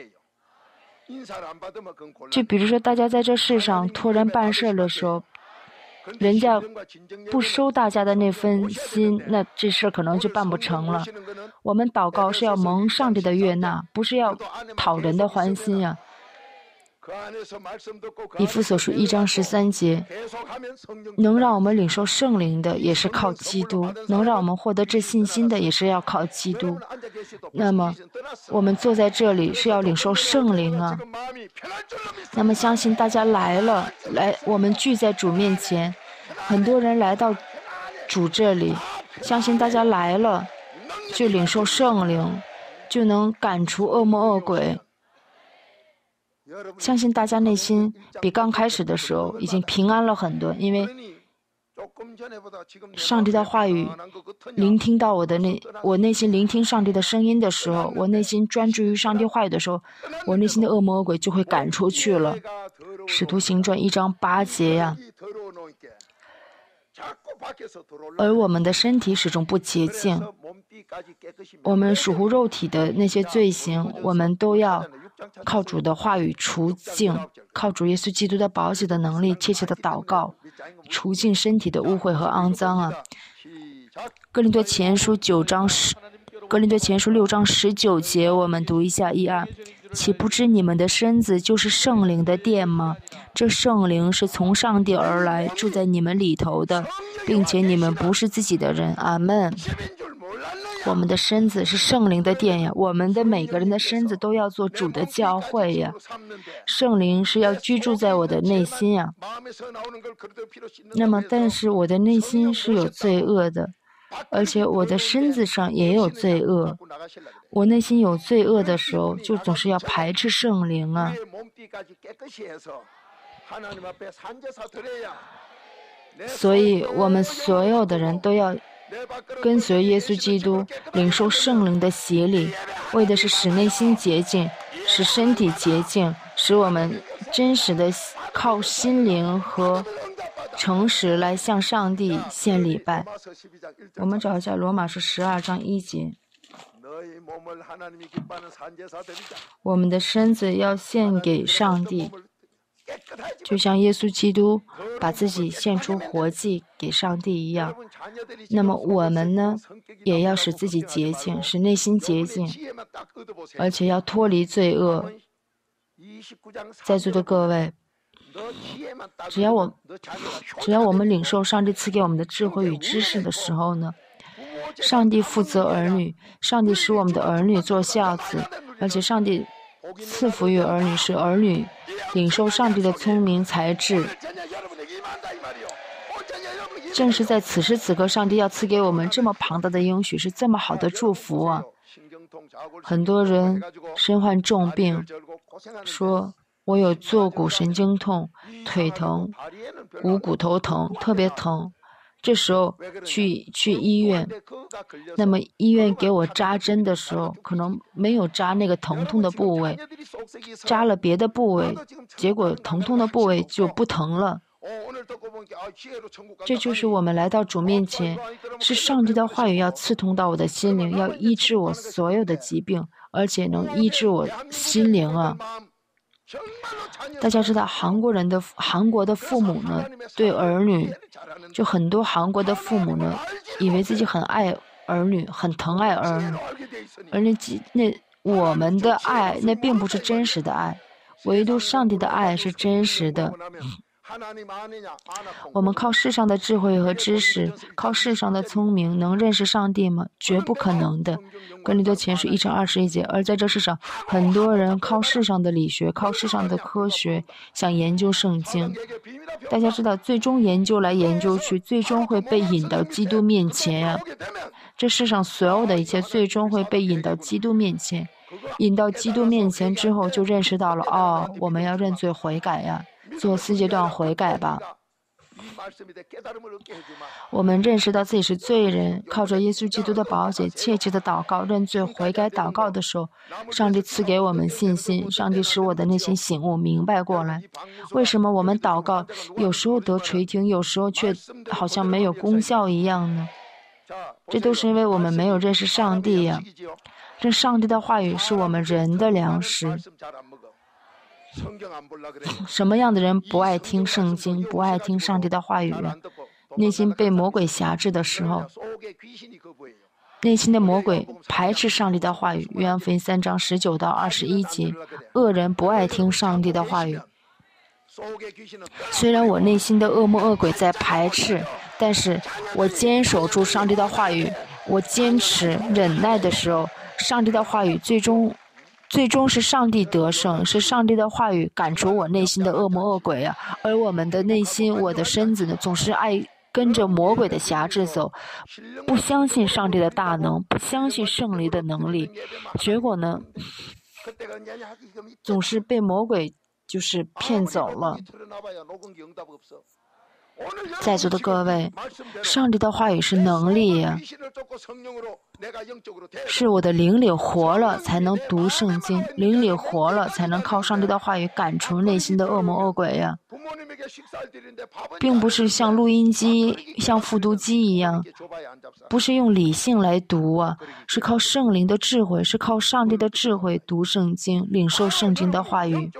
就比如说大家在这世上托人办事的时候，人家不收大家的那份心，那这事可能就办不成了。我们祷告是要蒙上帝的悦纳，不是要讨人的欢心呀、啊。以弗所书一章十三节，能让我们领受圣灵的也是靠基督，能让我们获得这信心的也是要靠基督。那么我们坐在这里是要领受圣灵啊。那么相信大家来了，来我们聚在主面前，很多人来到主这里，相信大家来了就领受圣灵，就能赶除恶魔恶鬼。相信大家内心比刚开始的时候已经平安了很多，因为上帝的话语聆听到我的内，我内心聆听上帝的声音的时候，我内心专注于上帝话语的时候，我内心的恶魔恶鬼就会赶出去了。使徒行传一章八节呀。 而我们的身体始终不洁净。我们属乎肉体的那些罪行，我们都要靠主的话语除净，靠主耶稣基督的宝血的能力，切切的祷告，除净身体的污秽和肮脏啊。哥林多前书九章十，哥林多前书六章十九节，我们读一下一二。岂不知你们的身子就是圣灵的殿吗？这圣灵是从上帝而来，住在你们里头的，并且你们不是自己的人。阿们。我们的身子是圣灵的殿呀，我们的每个人的身子都要做主的教会呀。圣灵是要居住在我的内心呀。那么，但是我的内心是有罪恶的，而且我的身子上也有罪恶。我内心有罪恶的时候，就总是要排斥圣灵啊。所以我们所有的人都要跟随耶稣基督，领受圣灵的洗礼，为的是使内心洁净，使身体洁净，使我们真实的靠心灵和诚实来向上帝献礼拜。我们找一下罗马书十二章一节。我们的身子要献给上帝，就像耶稣基督把自己献出活祭给上帝一样。那么我们呢，也要使自己洁净，使内心洁净，而且要脱离罪恶。在座的各位，只要我只要我们领受上帝赐给我们的智慧与知识的时候呢，上帝负责儿女，上帝使我们的儿女做孝子，而且上帝赐福于儿女，使儿女领受上帝的聪明才智。正是在此时此刻，上帝要赐给我们这么庞大的应许，是这么好的祝福啊！很多人身患重病，说我有坐骨神经痛、腿疼、股骨头疼，特别疼。这时候去去医院，那么医院给我扎针的时候，可能没有扎那个疼痛的部位，扎了别的部位，结果疼痛的部位就不疼了。这就是我们来到主面前，是上帝的话语要刺痛到我的心灵，要医治我所有的疾病，而且能医治我心灵啊！大家知道韩国人的韩国的父母呢，对儿女，就很多韩国的父母呢，以为自己很爱儿女，很疼爱儿女，而那那我们的爱，那并不是真实的爱，唯独上帝的爱是真实的。我们靠世上的智慧和知识，靠世上的聪明，能认识上帝吗？绝不可能的。哥林多前书一章二十一节。而在这世上，很多人靠世上的理学，靠世上的科学，想研究圣经。大家知道，最终研究来研究去，最终会被引到基督面前呀、啊。这世上所有的一切，最终会被引到基督面前。引到基督面前之后，就认识到了，哦，我们要认罪悔改呀。做四阶段悔改吧。我们认识到自己是罪人，靠着耶稣基督的宝血，切切的祷告、认罪悔改祷告的时候，上帝赐给我们信心，上帝使我的内心醒悟明白过来。为什么我们祷告有时候得垂听，有时候却好像没有功效一样呢？这都是因为我们没有认识上帝呀。这上帝的话语是我们人的粮食。什么样的人不爱听圣经，不爱听上帝的话语？内心被魔鬼辖制的时候，内心的魔鬼排斥上帝的话语。约翰福音三章十九到二十一节，恶人不爱听上帝的话语。虽然我内心的恶魔恶鬼在排斥，但是我坚守住上帝的话语，我坚持忍耐的时候，上帝的话语最终最终是上帝得胜，是上帝的话语赶除我内心的恶魔恶鬼啊！而我们的内心，我的身子呢，总是爱跟着魔鬼的辖制走，不相信上帝的大能，不相信圣灵的能力，结果呢，总是被魔鬼就是骗走了。在座的各位，上帝的话语是能力呀、啊，是我的灵里活了才能读圣经，灵里活了才能靠上帝的话语赶除内心的恶魔恶鬼呀、啊。 并不是像录音机、像复读机一样，不是用理性来读啊，是靠圣灵的智慧，是靠上帝的智慧读圣经，领受圣经的话语。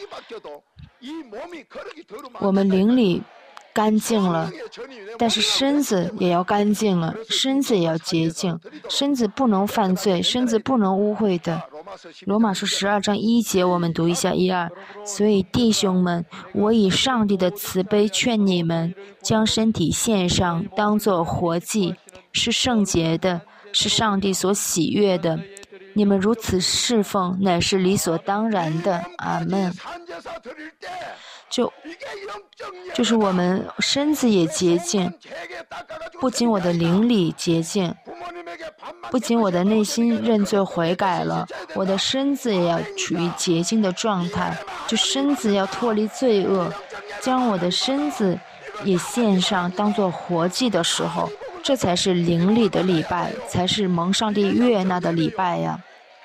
我们灵里干净了，但是身子也要干净了，身子也要洁净，身子不能犯罪，身子不能污秽的。罗马书十二章一节，我们读一下一二。所以弟兄们，我以上帝的慈悲劝你们，将身体献上，当作活祭，是圣洁的，是上帝所喜悦的。你们如此侍奉，乃是理所当然的。阿们。就就是我们身子也洁净，不仅我的灵里洁净，不仅我的内心认罪悔改了，我的身子也要处于洁净的状态，就身子要脱离罪恶，将我的身子也献上当作活祭的时候，这才是灵里的礼拜，才是蒙上帝悦纳的礼拜呀。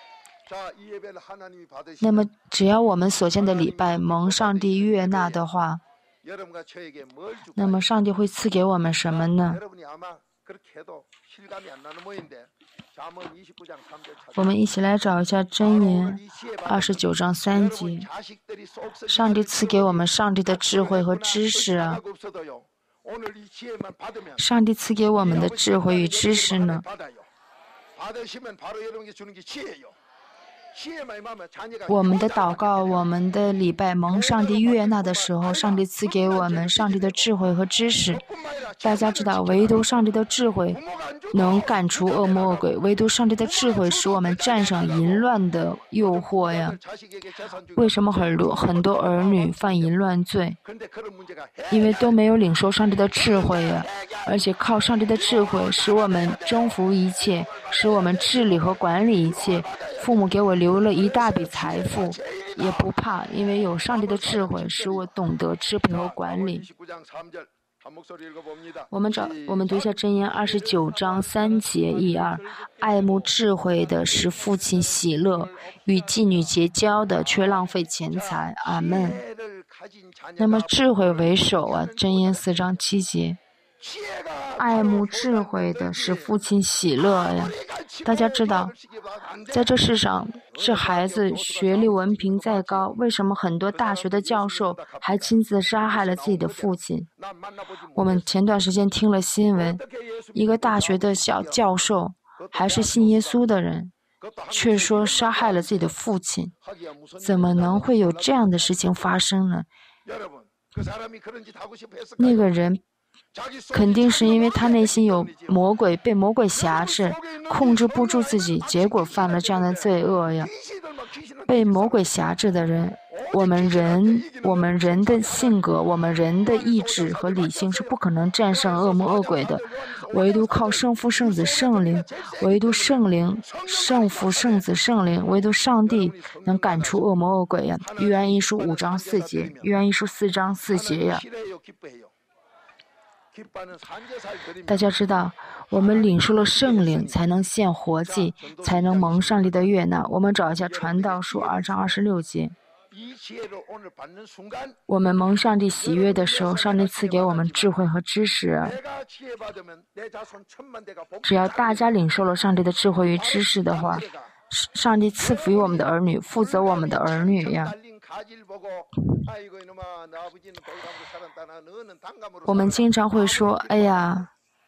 那么只要我们所献的礼拜蒙上帝悦纳的话，那么上帝会赐给我们什么呢？我们一起来找一下箴言二十九章三节。上帝赐给我们上帝的智慧和知识啊，上帝赐给我们的智慧与知识呢，我们的祷告，我们的礼拜蒙上帝悦纳的时候，上帝赐给我们上帝的智慧和知识。大家知道，唯独上帝的智慧能赶除恶魔恶鬼，唯独上帝的智慧使我们战胜淫乱的诱惑呀。为什么很多很多儿女犯淫乱罪？因为都没有领受上帝的智慧呀。而且靠上帝的智慧使我们征服一切，使我们治理和管理一切。父母给我留了一大笔财富，也不怕，因为有上帝的智慧使我懂得支配和管理。我们找我们读一下箴言二十九章三节一二。爱慕智慧的使父亲喜乐，与妓女结交的却浪费钱财。阿们。那么智慧为首啊，箴言四章七节。爱慕智慧的使父亲喜乐呀。大家知道，在这世上，这孩子学历文凭再高，为什么很多大学的教授还亲自杀害了自己的父亲？我们前段时间听了新闻，一个大学的小教授还是信耶稣的人，却说杀害了自己的父亲，怎么能会有这样的事情发生呢？那个人肯定是因为他内心有魔鬼，被魔鬼辖制，控制不住自己，结果犯了这样的罪恶呀。被魔鬼辖制的人，我们人我们人的性格，我们人的意志和理性是不可能战胜恶魔恶鬼的，唯独靠圣父圣子圣灵，唯独圣灵圣父圣子圣灵，唯独上帝能赶出恶魔恶鬼呀。约翰一书五章四节，约翰一书四章四节呀。大家知道，我们领受了圣灵，才能献活祭，才能蒙上帝的悦纳。我们找一下传道书二章二十六节。我们蒙上帝喜悦的时候，上帝赐给我们智慧和知识。只要大家领受了上帝的智慧与知识的话，上帝赐福于我们的儿女，负责我们的儿女呀。我们经常会说，哎呀，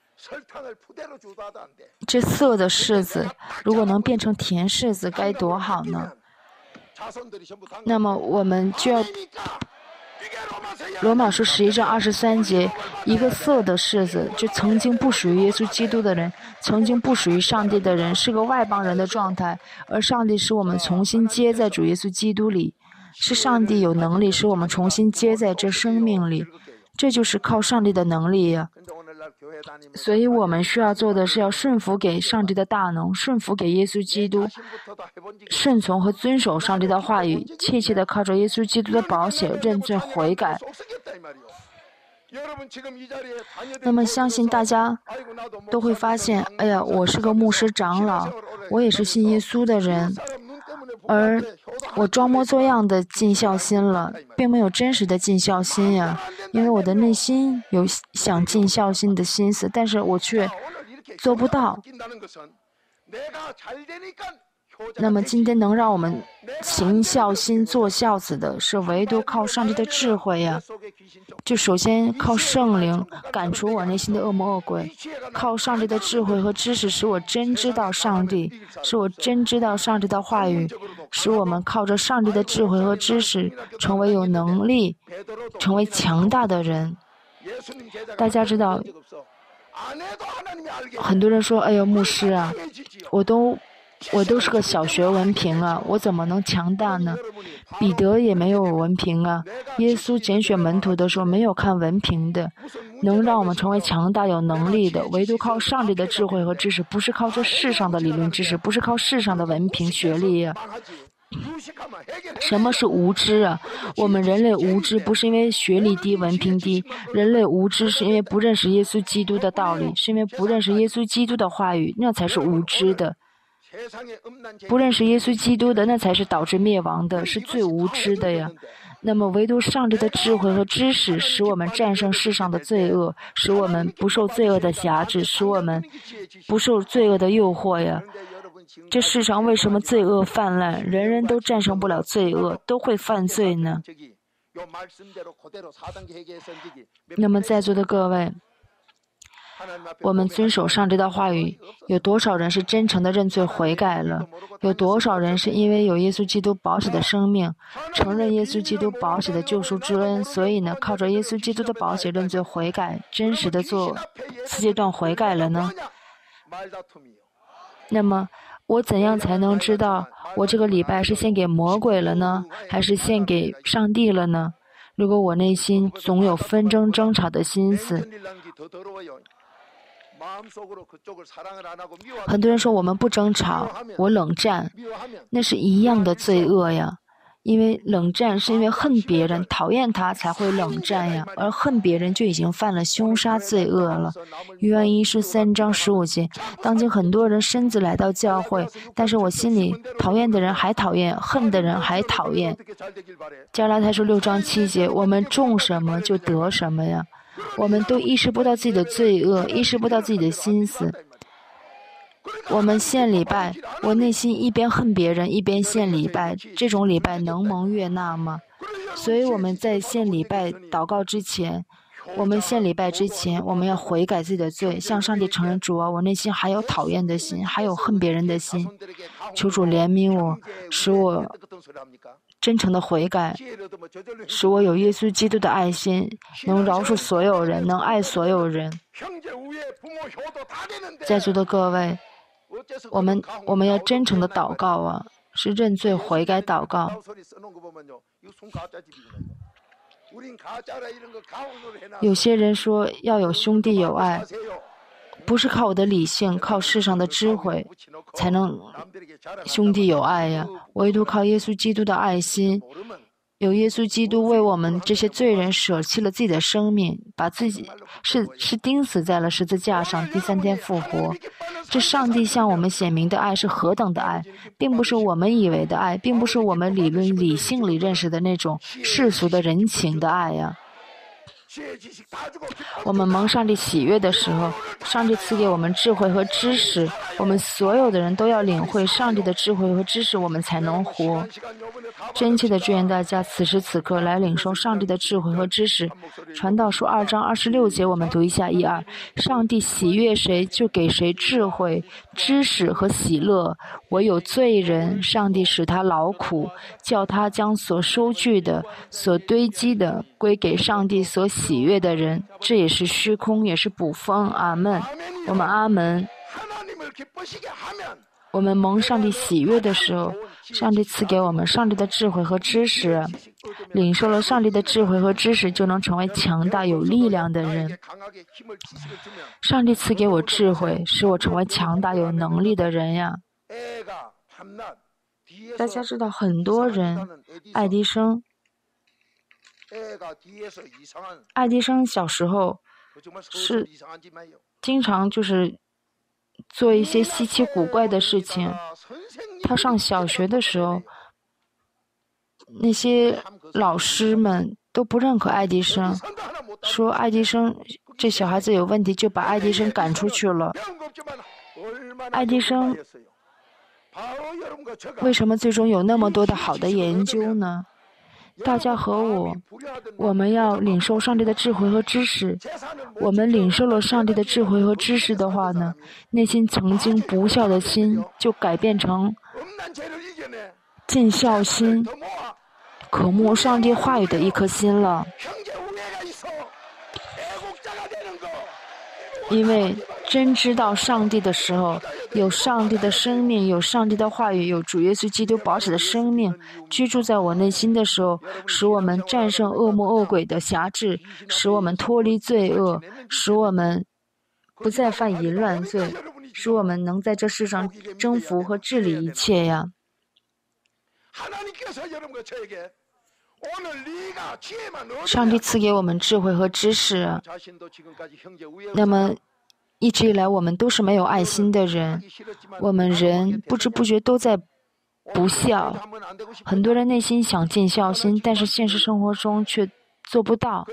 这涩的柿子如果能变成甜柿子该多好呢？那么我们就要罗马书十一章二十三节，一个涩的柿子，就曾经不属于耶稣基督的人，曾经不属于上帝的人，是个外邦人的状态，而上帝使我们重新接在主耶稣基督里，是上帝有能力使我们重新接在这生命里，这就是靠上帝的能力呀。所以我们需要做的是要顺服给上帝的大能，顺服给耶稣基督，顺从和遵守上帝的话语，切切地靠着耶稣基督的宝血认罪悔改。 那么相信大家都会发现，哎呀，我是个牧师长老，我也是信耶稣的人，而我装模作样的尽孝心了，并没有真实的尽孝心呀。因为我的内心有想尽孝心的心思，但是我却做不到。那么今天能让我们行孝心、做孝子的，是唯独靠上帝的智慧呀。就首先靠圣灵赶除我内心的恶魔恶鬼，靠上帝的智慧和知识，使我真知道上帝，使我真知道上帝的话语，使我们靠着上帝的智慧和知识，成为有能力、成为强大的人。大家知道，很多人说：“哎呀，牧师啊，我都。”我都是个小学文凭啊，我怎么能强大呢？彼得也没有文凭啊。耶稣拣选门徒的时候没有看文凭的，能让我们成为强大有能力的，唯独靠上帝的智慧和知识，不是靠这世上的理论知识，不是靠世上的文凭学历啊。什么是无知啊？我们人类无知不是因为学历低、文凭低，人类无知是因为不认识耶稣基督的道理，是因为不认识耶稣基督的话语，那才是无知的。不认识耶稣基督的，那才是导致灭亡的，是最无知的呀。那么唯独上帝的智慧和知识，使我们战胜世上的罪恶，使我们不受罪恶的辖制，使我们不受罪恶的诱惑呀。这世上为什么罪恶泛滥，人人都战胜不了罪恶，都会犯罪呢？那么在座的各位，我们遵守上帝的话语，有多少人是真诚的认罪悔改了？有多少人是因为有耶稣基督宝血的生命，承认耶稣基督宝血的救赎之恩，所以呢，靠着耶稣基督的宝血认罪悔改，真实的做此阶段悔改了呢？那么我怎样才能知道我这个礼拜是献给魔鬼了呢，还是献给上帝了呢？如果我内心总有纷争争吵的心思，很多人说我们不争吵，我冷战，那是一样的罪恶呀。因为冷战是因为恨别人、讨厌他才会冷战呀，而恨别人就已经犯了凶杀罪恶了。约翰一书三章十五节，当今很多人身子来到教会，但是我心里讨厌的人还讨厌，恨的人还讨厌。加拉太书六章七节，我们种什么就得什么呀。我们都意识不到自己的罪恶，意识不到自己的心思。我们献礼拜，我内心一边恨别人，一边献礼拜，这种礼拜能蒙悦纳吗？所以我们在献礼拜祷告之前，我们献礼拜之前，我们要悔改自己的罪，向上帝承认，主啊，我内心还有讨厌的心，还有恨别人的心，求主怜悯我，使我真诚的悔改，使我有耶稣基督的爱心，能饶恕所有人，能爱所有人。在座的各位，我们我们要真诚的祷告啊，是认罪悔改祷告。有些人说要有兄弟友爱，不是靠我的理性，靠世上的智慧才能兄弟友爱呀，唯独靠耶稣基督的爱心。有耶稣基督为我们这些罪人舍弃了自己的生命，把自己是是钉死在了十字架上，第三天复活。这上帝向我们显明的爱是何等的爱，并不是我们以为的爱，并不是我们理论理性里认识的那种世俗的人情的爱呀。我们蒙上帝喜悦的时候，上帝赐给我们智慧和知识，我们所有的人都要领会上帝的智慧和知识，我们才能活。真切的祝愿大家此时此刻来领受上帝的智慧和知识。传道书二章二十六节，我们读一下一二。上帝喜悦谁，就给谁智慧、知识和喜乐。唯有罪人，上帝使他劳苦，叫他将所收据的、所堆积的归给上帝所喜悦的人。这也是虚空，也是捕风。阿们。我们阿门。我们蒙上帝喜悦的时候，上帝赐给我们上帝的智慧和知识，领受了上帝的智慧和知识，就能成为强大有力量的人。上帝赐给我智慧，使我成为强大有能力的人呀。大家知道，很多人，爱迪生爱迪生小时候是经常就是做一些稀奇古怪的事情。他上小学的时候，那些老师们都不认可爱迪生，说爱迪生这小孩子有问题，就把爱迪生赶出去了。爱迪生为什么最终有那么多的好的研究呢？大家和我，我们要领受上帝的智慧和知识。我们领受了上帝的智慧和知识的话呢，内心曾经不孝的心就改变成尽孝心，渴慕上帝话语的一颗心了。因为真知道上帝的时候，有上帝的生命，有上帝的话语，有主耶稣基督宝血的生命居住在我内心的时候，使我们战胜恶魔恶鬼的辖制，使我们脱离罪恶，使我们不再犯淫乱罪，使我们能在这世上征服和治理一切呀。上帝赐给我们智慧和知识，那么一直以来我们都是没有爱心的人，我们人不知不觉都在不孝，很多人内心想尽孝心，但是现实生活中却做不到，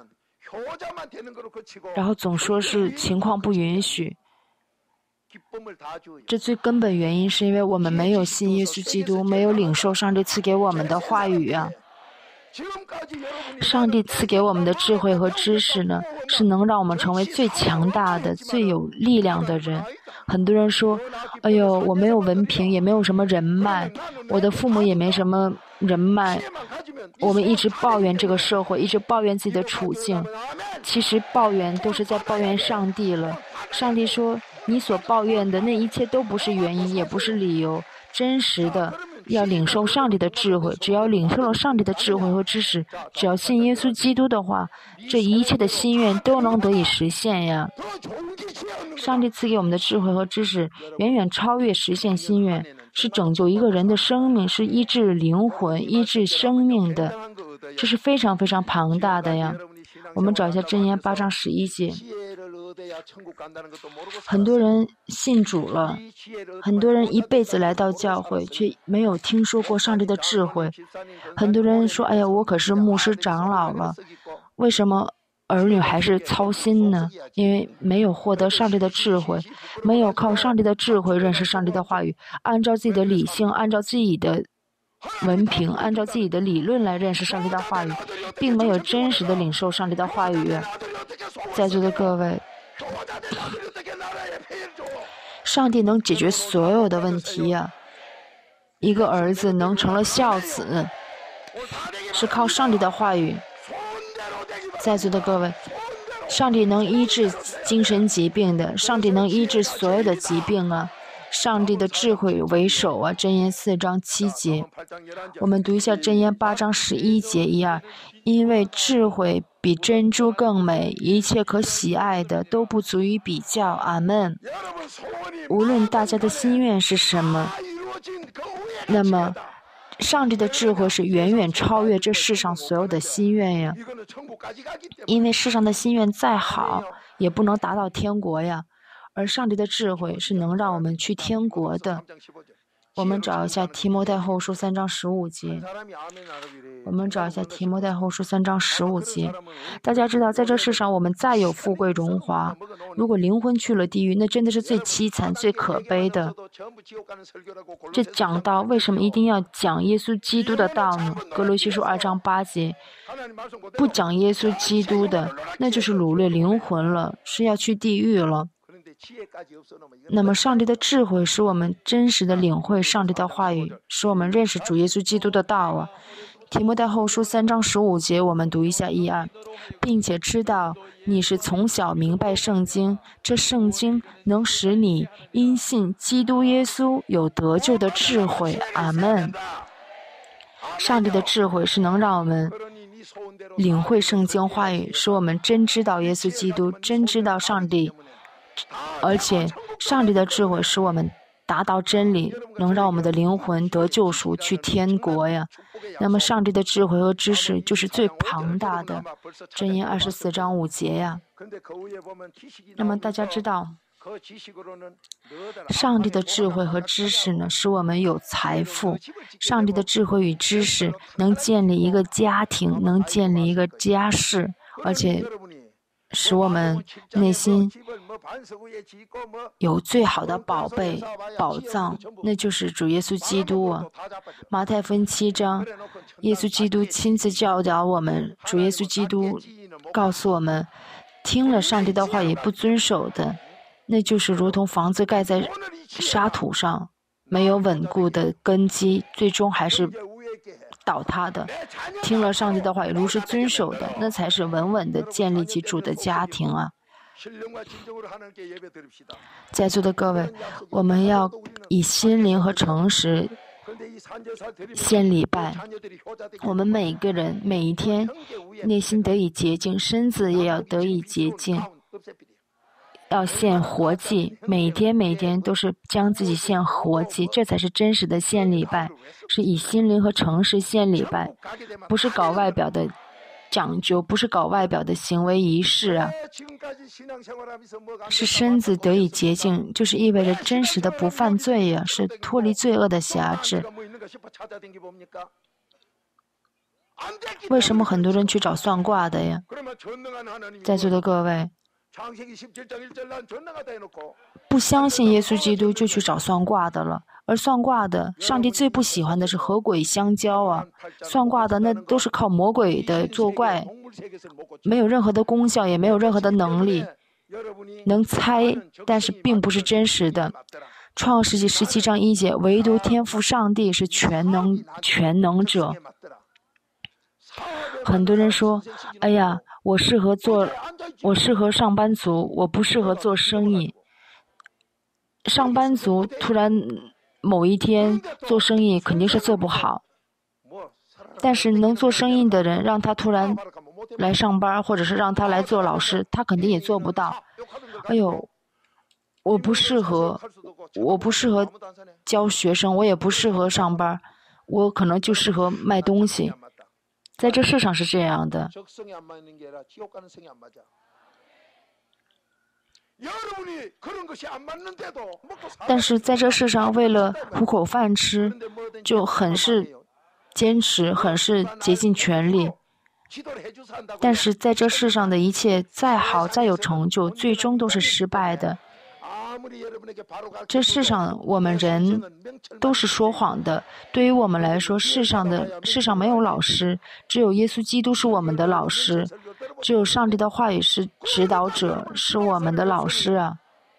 然后总说是情况不允许。这最根本原因是因为我们没有信耶稣基督，没有领受上帝赐给我们的话语啊。上帝赐给我们的智慧和知识呢，是能让我们成为最强大的、最有力量的人。很多人说：“哎呦，我没有文凭，也没有什么人脉，我的父母也没什么人脉。”我们一直抱怨这个社会，一直抱怨自己的处境。其实抱怨都是在抱怨上帝了。上帝说：“你所抱怨的那一切都不是原因，也不是理由，真实的。”要领受上帝的智慧，只要领受了上帝的智慧和知识，只要信耶稣基督的话，这一切的心愿都能得以实现呀。上帝赐给我们的智慧和知识，远远超越实现心愿，是拯救一个人的生命，是医治灵魂、医治生命的，这是非常非常庞大的呀。我们找一下箴言八章十一节。很多人信主了，很多人一辈子来到教会，却没有听说过上帝的智慧。很多人说：“哎呀，我可是牧师长老了，为什么儿女还是操心呢？因为没有获得上帝的智慧，没有靠上帝的智慧认识上帝的话语，按照自己的理性，按照自己的文凭，按照自己的理论来认识上帝的话语，并没有真实的领受上帝的话语。”在座的各位，上帝能解决所有的问题呀、啊！一个儿子能成了孝子，是靠上帝的话语。在座的各位，上帝能医治精神疾病的，上帝能医治所有的疾病啊！上帝的智慧为首啊！箴言四章七节，我们读一下箴言八章十一节一二。因为智慧比珍珠更美，一切可喜爱的都不足以比较。阿们。无论大家的心愿是什么，那么上帝的智慧是远远超越这世上所有的心愿呀。因为世上的心愿再好，也不能达到天国呀。而上帝的智慧是能让我们去天国的。我们找一下提摩太后书三章十五节。我们找一下提摩太后书三章十五节。大家知道，在这世上我们再有富贵荣华，如果灵魂去了地狱，那真的是最凄惨、最可悲的。这讲到为什么一定要讲耶稣基督的道呢？哥罗西书二章八节，不讲耶稣基督的，那就是掳掠灵魂了，是要去地狱了。那么上帝的智慧使我们真实的领会上帝的话语，使我们认识主耶稣基督的道啊。提摩太后书三章十五节，我们读一下一二，并且知道你是从小明白圣经，这圣经能使你因信基督耶稣有得救的智慧。阿们。上帝的智慧是能让我们领会圣经话语，使我们真知道耶稣基督，真知道上帝。而且上帝的智慧使我们达到真理，能让我们的灵魂得救赎，去天国呀。那么上帝的智慧和知识就是最庞大的。箴言二十四章五节呀。那么大家知道，上帝的智慧和知识呢，使我们有财富。上帝的智慧与知识能建立一个家庭，能建立一个家室，而且使我们内心有最好的宝贝宝藏，那就是主耶稣基督啊。马太福音七章，耶稣基督亲自教导我们，主耶稣基督告诉我们，听了上帝的话也不遵守的，那就是如同房子盖在沙土上，没有稳固的根基，最终还是倒塌的。听了上帝的话也如实遵守的，那才是稳稳的建立起主的家庭啊。在座的各位，我们要以心灵和诚实献礼拜。我们每个人每一天内心得以洁净，身子也要得以洁净，要献活祭，每天每天都是将自己献活祭，这才是真实的献礼拜，是以心灵和诚实献礼拜，不是搞外表的讲究，不是搞外表的行为仪式啊，是身子得以洁净，就是意味着真实的不犯罪呀、啊，是脱离罪恶的辖制。为什么很多人去找算卦的呀？在座的各位，不相信耶稣基督就去找算卦的了，而算卦的，上帝最不喜欢的是和鬼相交啊！算卦的那都是靠魔鬼的作怪，没有任何的功效，也没有任何的能力，能猜，但是并不是真实的。创世纪十七章一节，唯独天父上帝是全能全能者。很多人说，哎呀，我适合做，我适合上班族，我不适合做生意。上班族突然某一天做生意肯定是做不好，但是能做生意的人让他突然来上班，或者是让他来做老师，他肯定也做不到。哎呦，我不适合，我不适合教学生，我也不适合上班，我可能就适合卖东西。在这世上是这样的。但是在这世上，为了糊口饭吃，就很是坚持，很是竭尽全力。但是在这世上的一切再好再有成就，最终都是失败的。这世上我们人都是说谎的，对于我们来说，世上的世上没有老师，只有耶稣基督是我们的老师，只有上帝的话语是指导者，是我们的老师啊。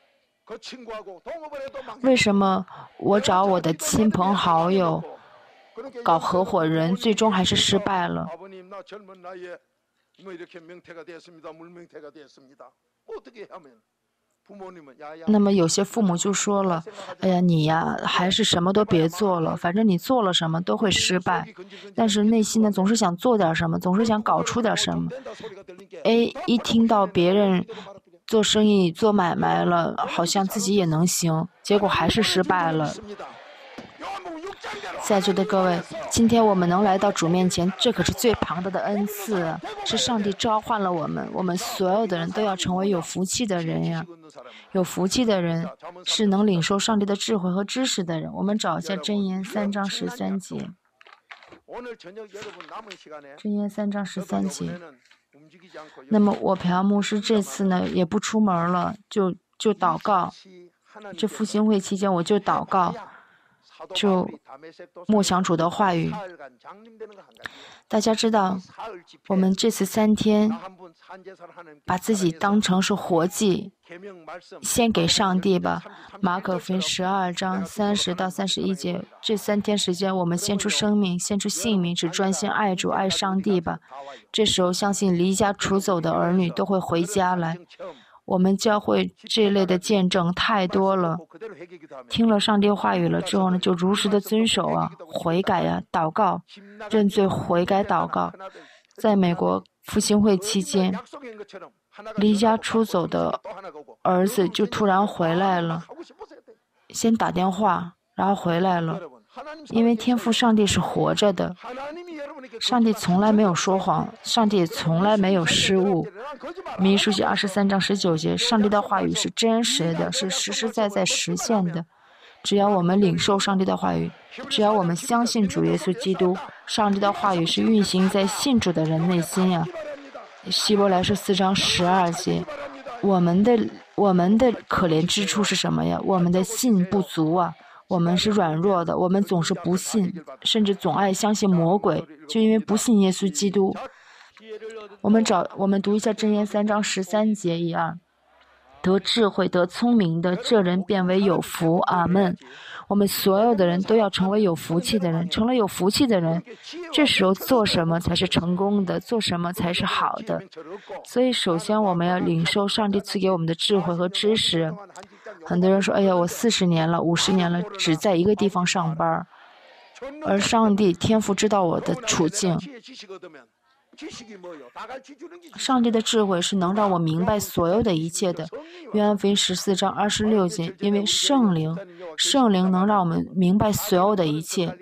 为什么我找我的亲朋好友搞合伙人，最终还是失败了？那么有些父母就说了，哎呀，你呀还是什么都别做了，反正你做了什么都会失败。但是内心呢总是想做点什么，总是想搞出点什么。哎，一听到别人做生意做买卖了，好像自己也能行，结果还是失败了。在座的各位，今天我们能来到主面前，这可是最庞大的恩赐，是上帝召唤了我们，我们所有的人都要成为有福气的人呀。有福气的人是能领受上帝的智慧和知识的人。我们找一下箴言三章十三节。箴言三章十三节。那么我朴牧师这次呢也不出门了，就就祷告。这复兴会期间我就祷告。就默想主的话语。大家知道，我们这次三天把自己当成是活祭，献给上帝吧。马可福音十二章三十到三十一节，这三天时间，我们献出生命，献出性命，只专心爱主、爱上帝吧。这时候，相信离家出走的儿女都会回家来。我们教会这类的见证太多了，听了上帝话语了之后呢，就如实的遵守啊，悔改啊，祷告，认罪悔改祷告。在美国复兴会期间，离家出走的儿子就突然回来了， 先打电话，然后回来了。因为天父上帝是活着的，上帝从来没有说谎，上帝从来没有失误。民数记二十三章十九节，上帝的话语是真实的，是实实在在实现的。只要我们领受上帝的话语，只要我们相信主耶稣基督，上帝的话语是运行在信主的人内心呀、啊。希伯来书四章十二节，我们的我们的可怜之处是什么呀？我们的信不足啊。我们是软弱的，我们总是不信，甚至总爱相信魔鬼，就因为不信耶稣基督。我们找我们读一下箴言三章十三节一二，得智慧得聪明的这人变为有福，阿们。我们所有的人都要成为有福气的人，成了有福气的人，这时候做什么才是成功的，做什么才是好的。所以首先我们要领受上帝赐给我们的智慧和知识。很多人说，哎呀，我四十年了五十年了只在一个地方上班，而上帝天父知道我的处境。上帝的智慧是能让我明白所有的一切的。约翰福音十四章二十六节，因为圣灵圣灵能让我们明白所有的一切。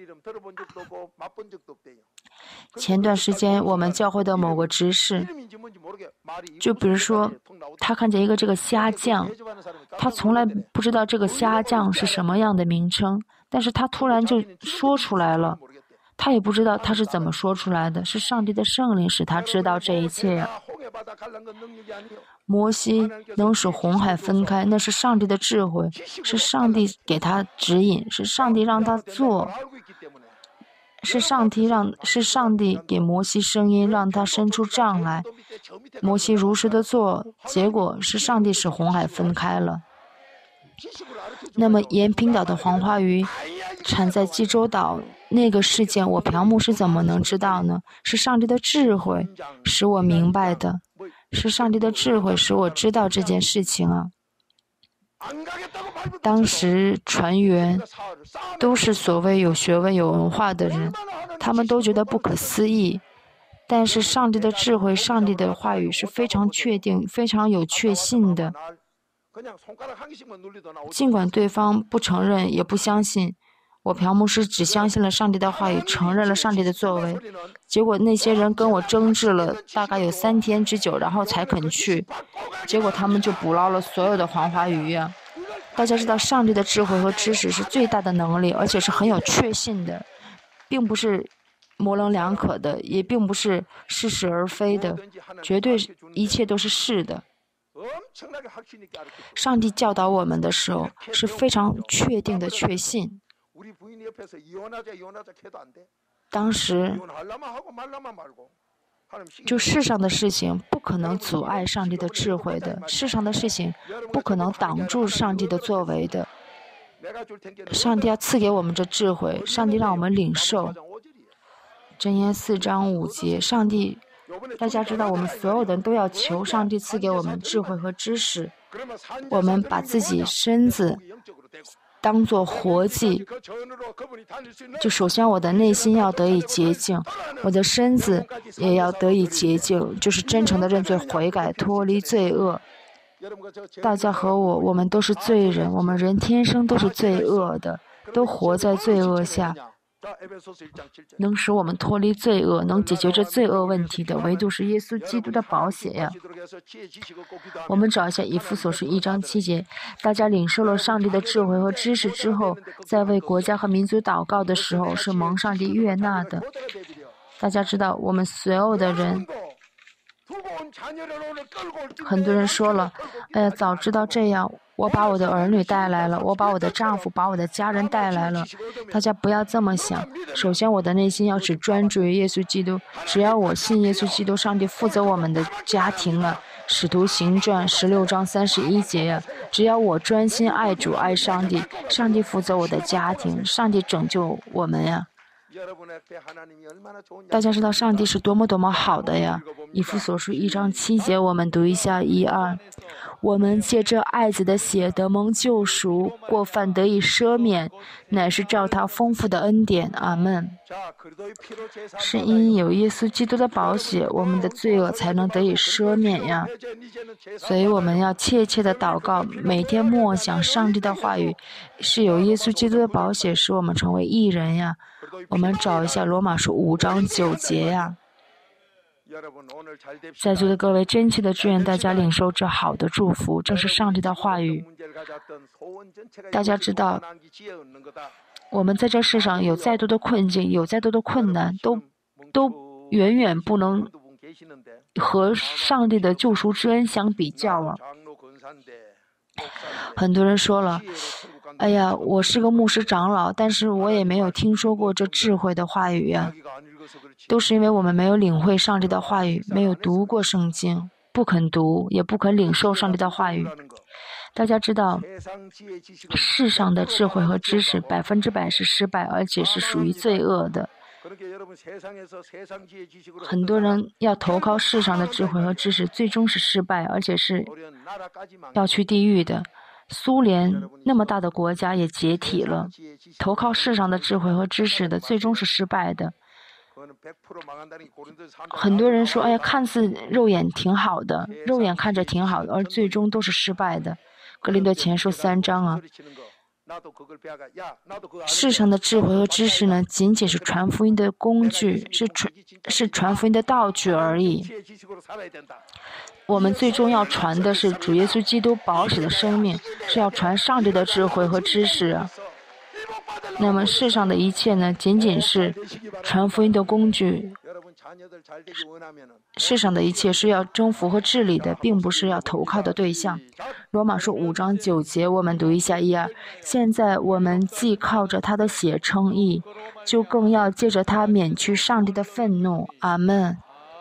前段时间我们教会的某个执事，就比如说他看见一个这个虾酱，他从来不知道这个虾酱是什么样的名称，但是他突然就说出来了，他也不知道他是怎么说出来的，是上帝的圣灵使他知道这一切呀。摩西能使红海分开，那是上帝的智慧，是上帝给他指引，是上帝让他做，是上帝让是上帝给摩西声音，让他伸出杖来，摩西如实的做，结果是上帝使红海分开了。那么延平岛的黄花鱼产在济州岛那个事件，我朴牧师怎么能知道呢？是上帝的智慧使我明白的，是上帝的智慧使我知道这件事情啊。当时船员都是所谓有学问有文化的人，他们都觉得不可思议，但是上帝的智慧上帝的话语是非常确定非常有确信的。尽管对方不承认也不相信，我朴牧师只相信了上帝的话语，承认了上帝的作为，结果那些人跟我争执了大概有三天之久，然后才肯去，结果他们就捕捞了所有的黄花鱼呀、啊。大家知道上帝的智慧和知识是最大的能力，而且是很有确信的，并不是模棱两可的，也并不是似是而非的，绝对一切都是是的。上帝教导我们的时候是非常确定的确信。当时就世上的事情不可能阻碍上帝的智慧的，世上的事情不可能挡住上帝的作为的。上帝要赐给我们这智慧，上帝让我们领受。箴言四章五节，上帝，大家知道我们所有的人都要求上帝赐给我们智慧和知识，我们把自己身子当作活祭，就首先我的内心要得以洁净，我的身子也要得以洁净，就是真诚的认罪悔改，脱离罪恶。大家和我，我们都是罪人，我们人天生都是罪恶的，都活在罪恶下。能使我们脱离罪恶，能解决这罪恶问题的，唯独是耶稣基督的宝血呀。我们找一下以弗所书一章七节，大家领受了上帝的智慧和知识之后，在为国家和民族祷告的时候，是蒙上帝悦纳的。大家知道，我们所有的人，很多人说了，哎呀，早知道这样，我把我的儿女带来了，我把我的丈夫把我的家人带来了。大家不要这么想，首先我的内心要只专注于耶稣基督，只要我信耶稣基督，上帝负责我们的家庭了。使徒行传十六章三十一节呀，只要我专心爱主爱上帝，上帝负责我的家庭，上帝拯救我们呀。大家知道上帝是多么多么好的呀。以弗所书一章七节，我们读一下一二。 我们借着爱子的血得蒙救赎，过犯得以赦免，乃是照他丰富的恩典。阿们。是因有耶稣基督的宝血，我们的罪恶才能得以赦免呀。所以我们要切切的祷告，每天默想上帝的话语，是有耶稣基督的宝血使我们成为义人呀。我们找一下罗马书五章九节呀。在座的各位，真切的祝愿大家领受这好的祝福，正是上帝的话语。大家知道，我们在这世上有再多的困境，有再多的困难，都都远远不能和上帝的救赎之恩相比较啊。很多人说了，哎呀，我是个牧师长老，但是我也没有听说过这智慧的话语呀。都是因为我们没有领会上帝的话语，没有读过圣经，不肯读，也不肯领受上帝的话语。大家知道，世上的智慧和知识百分之百是失败，而且是属于罪恶的。很多人要投靠世上的智慧和知识，最终是失败，而且是要去地狱的。苏联那么大的国家也解体了，投靠世上的智慧和知识的，最终是失败的。很多人说，哎呀，看似肉眼挺好的，肉眼看着挺好的，而最终都是失败的。格林多前书三章啊，世上的智慧和知识呢，仅仅是传福音的工具，是传是传福音的道具而已。我们最终要传的是主耶稣基督宝血的生命，是要传上帝的智慧和知识啊。那么世上的一切呢，仅仅是传福音的工具。世上的一切是要征服和治理的，并不是要投靠的对象。罗马书五章九节，我们读一下一二。现在我们既靠着他的血称义，就更要借着他免去上帝的愤怒。阿们。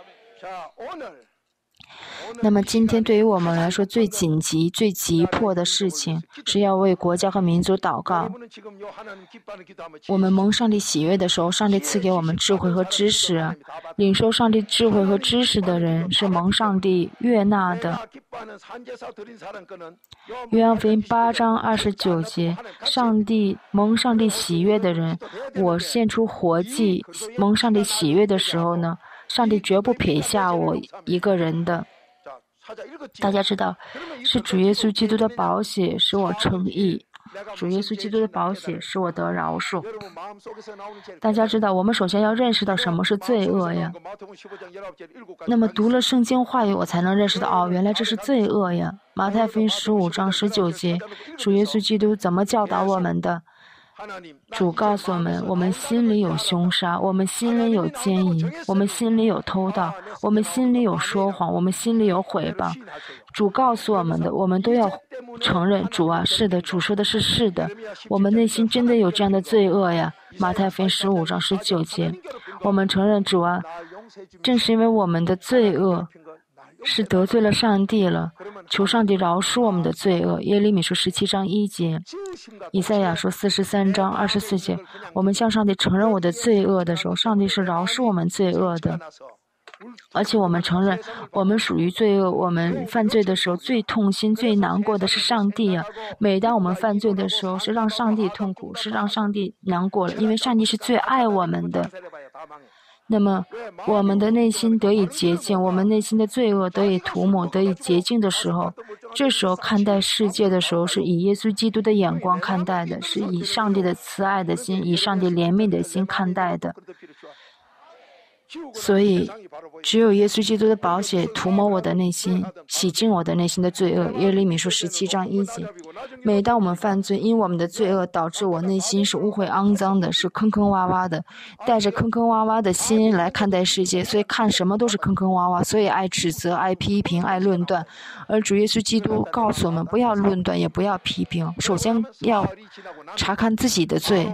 那么今天对于我们来说，最紧急、最急迫的事情是要为国家和民族祷告。我们蒙上帝喜悦的时候，上帝赐给我们智慧和知识。领受上帝智慧和知识的人是蒙上帝悦纳的。约翰福音八章二十九节，上帝蒙上帝喜悦的人，我献出活祭，蒙上帝喜悦的时候呢，上帝绝不撇下我一个人的。大家知道，是主耶稣基督的宝血使我称义，主耶稣基督的宝血使我得饶恕。大家知道，我们首先要认识到什么是罪恶呀。那么读了圣经话语，我才能认识到，哦，原来这是罪恶呀。马太福音十五章十九节，主耶稣基督怎么教导我们的？主告诉我们，我们心里有凶杀，我们心里有奸淫，我们心里有偷盗，我们心里有说谎，我们心里有毁谤。主告诉我们的，我们都要承认。主啊，是的，主说的是是的，我们内心真的有这样的罪恶呀。马太福音十五章十九节，我们承认。主啊，正是因为我们的罪恶是得罪了上帝了，求上帝饶恕我们的罪恶。耶利米书十七章一节，以赛亚书四十三章二十四节，我们向上帝承认我的罪恶的时候，上帝是饶恕我们罪恶的。而且我们承认我们属于罪恶，我们犯罪的时候最痛心最难过的是上帝啊。每当我们犯罪的时候，是让上帝痛苦，是让上帝难过了，因为上帝是最爱我们的。那么我们的内心得以洁净，我们内心的罪恶得以涂抹，得以洁净的时候，这时候看待世界的时候，是以耶稣基督的眼光看待的，是以上帝的慈爱的心，以上帝怜悯的心看待的。所以只有耶稣基督的宝血涂抹我的内心，洗净我的内心的罪恶。耶利米书十七章一节，每当我们犯罪，因我们的罪恶导致我内心是污秽肮脏的，是坑坑洼洼的，带着坑坑洼洼的心来看待世界，所以看什么都是坑坑洼洼，所以爱指责，爱批评，爱论断。而主耶稣基督告诉我们，不要论断，也不要批评，首先要查看自己的罪。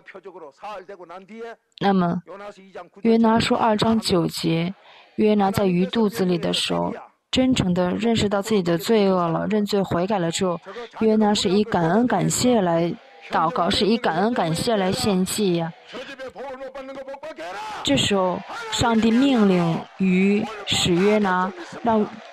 那么约拿书二章九节，约拿在鱼肚子里的时候，真诚地认识到自己的罪恶了，认罪悔改了之后，约拿是以感恩感谢来祷告，是以感恩感谢来献祭呀。这时候上帝命令鱼使约拿让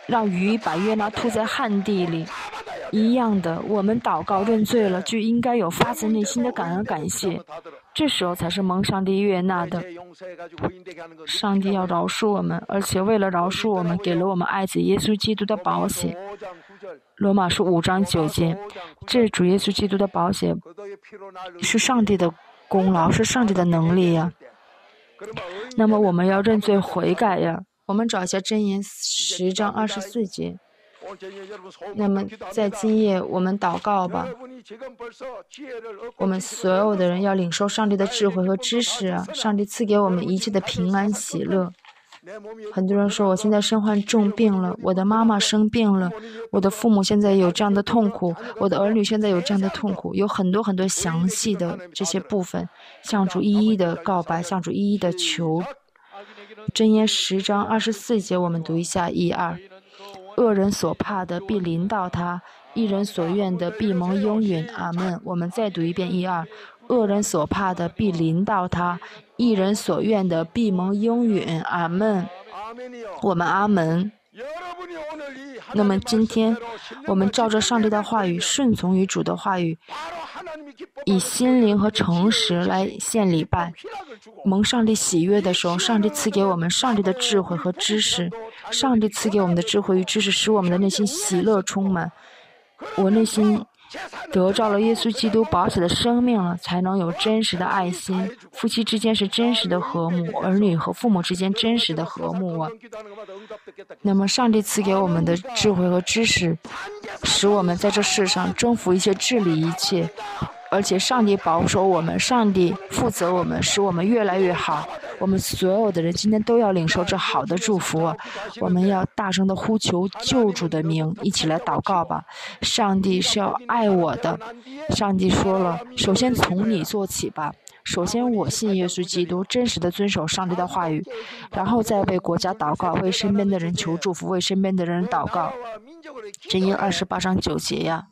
让鱼把约拿吐在旱地里。一样的，我们祷告认罪了，就应该有发自内心的感恩感谢，这时候才是蒙上帝悦纳的。上帝要饶恕我们，而且为了饶恕我们，给了我们爱子耶稣基督的保险。罗马书五章九节，这主耶稣基督的保险是上帝的功劳，是上帝的能力呀。那么我们要认罪悔改呀。我们找一下箴言十章二十四节。那么在今夜我们祷告吧，我们所有的人要领受上帝的智慧和知识啊！上帝赐给我们一切的平安喜乐。很多人说我现在身患重病了，我的妈妈生病了，我的父母现在有这样的痛苦，我的儿女现在有这样的痛苦，有很多很多详细的这些部分，向主一一的告白，向主一一的求。箴言十章二十四节，我们读一下一二。恶人所怕的必临到他，一人所愿的必蒙应允。阿们。我们再读一遍一二。恶人所怕的必临到他，一人所愿的必蒙应允。阿们。我们阿门。那么今天我们照着上帝的话语，顺从于主的话语，以心灵和诚实来献礼拜，蒙上帝喜悦的时候，上帝赐给我们上帝的智慧和知识，上帝赐给我们的智慧与知识，使我们的内心喜乐充满。我内心得着了耶稣基督宝血的生命了，才能有真实的爱心。夫妻之间是真实的和睦，儿女和父母之间真实的和睦啊。那么上帝赐给我们的智慧和知识，使我们在这世上征服一切，治理一切，而且上帝保守我们，上帝负责我们，使我们越来越好。我们所有的人今天都要领受这好的祝福，我们要大声的呼求救主的名，一起来祷告吧。上帝是要爱我的，上帝说了，首先从你做起吧。首先我信耶稣基督，真实的遵守上帝的话语，然后再为国家祷告，为身边的人求祝福，为身边的人祷告。箴言二十八章九节呀。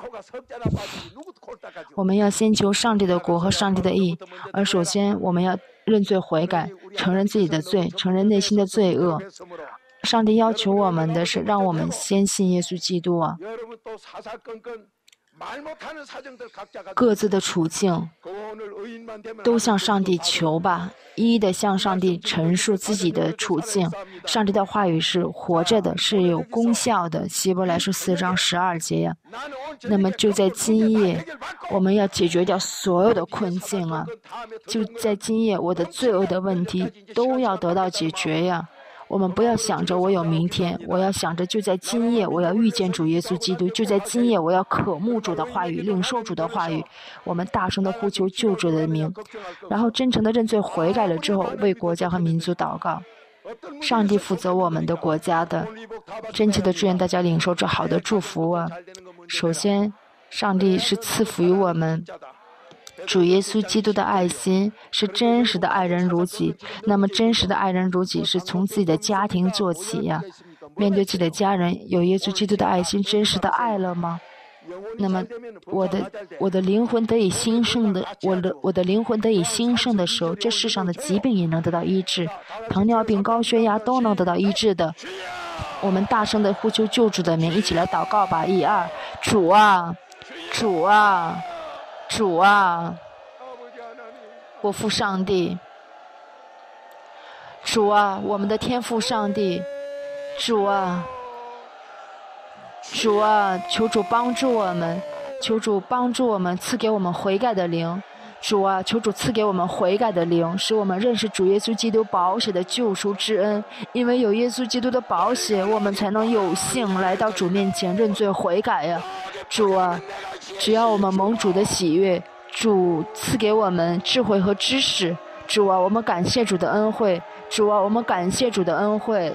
我们要先求上帝的国和上帝的义，而首先我们要认罪悔改，承认自己的罪，承认内心的罪恶。上帝要求我们的是让我们先信耶稣基督啊。各自的处境都向上帝求吧，一一的向上帝陈述自己的处境。上帝的话语是活着的，是有功效的。希伯来书四章十二节呀。那么就在今夜，我们要解决掉所有的困境啊！就在今夜，我的罪恶的问题都要得到解决呀。我们不要想着我有明天，我要想着就在今夜我要遇见主耶稣基督，就在今夜我要渴慕主的话语，领受主的话语。我们大声的呼求救主的名，然后真诚的认罪悔改了之后，为国家和民族祷告。上帝负责我们的国家的，真切的祝愿大家领受这好的祝福啊！首先，上帝是赐福于我们。主耶稣基督的爱心是真实的爱人如己，那么真实的爱人如己是从自己的家庭做起呀。面对自己的家人，有耶稣基督的爱心真实的爱了吗？那么我的我的灵魂得以兴盛的，我的我的灵魂得以兴盛的时候，这世上的疾病也能得到医治，糖尿病、高血压都能得到医治的。我们大声的呼求救主的名，一起来祷告吧！一二，主啊，主啊！主啊，我父上帝，主啊，我们的天父上帝，主啊，主啊，求主帮助我们，求主帮助我们，赐给我们悔改的灵。主啊，求主赐给我们悔改的灵，使我们认识主耶稣基督宝血的救赎之恩。因为有耶稣基督的宝血，我们才能有幸来到主面前认罪悔改呀。主啊，只要我们蒙主的喜悦，主赐给我们智慧和知识。主啊，我们感谢主的恩惠。主啊，我们感谢主的恩惠。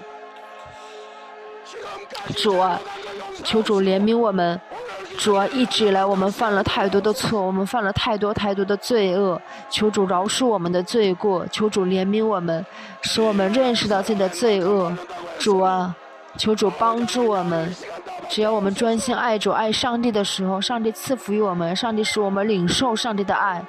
主啊，求主怜悯我们。主啊，一直以来我们犯了太多的错，我们犯了太多太多的罪恶。求主饶恕我们的罪过，求主怜悯我们，使我们认识到自己的罪恶。主啊，求主帮助我们。只要我们专心爱主、爱上帝的时候，上帝赐福于我们，上帝使我们领受上帝的爱。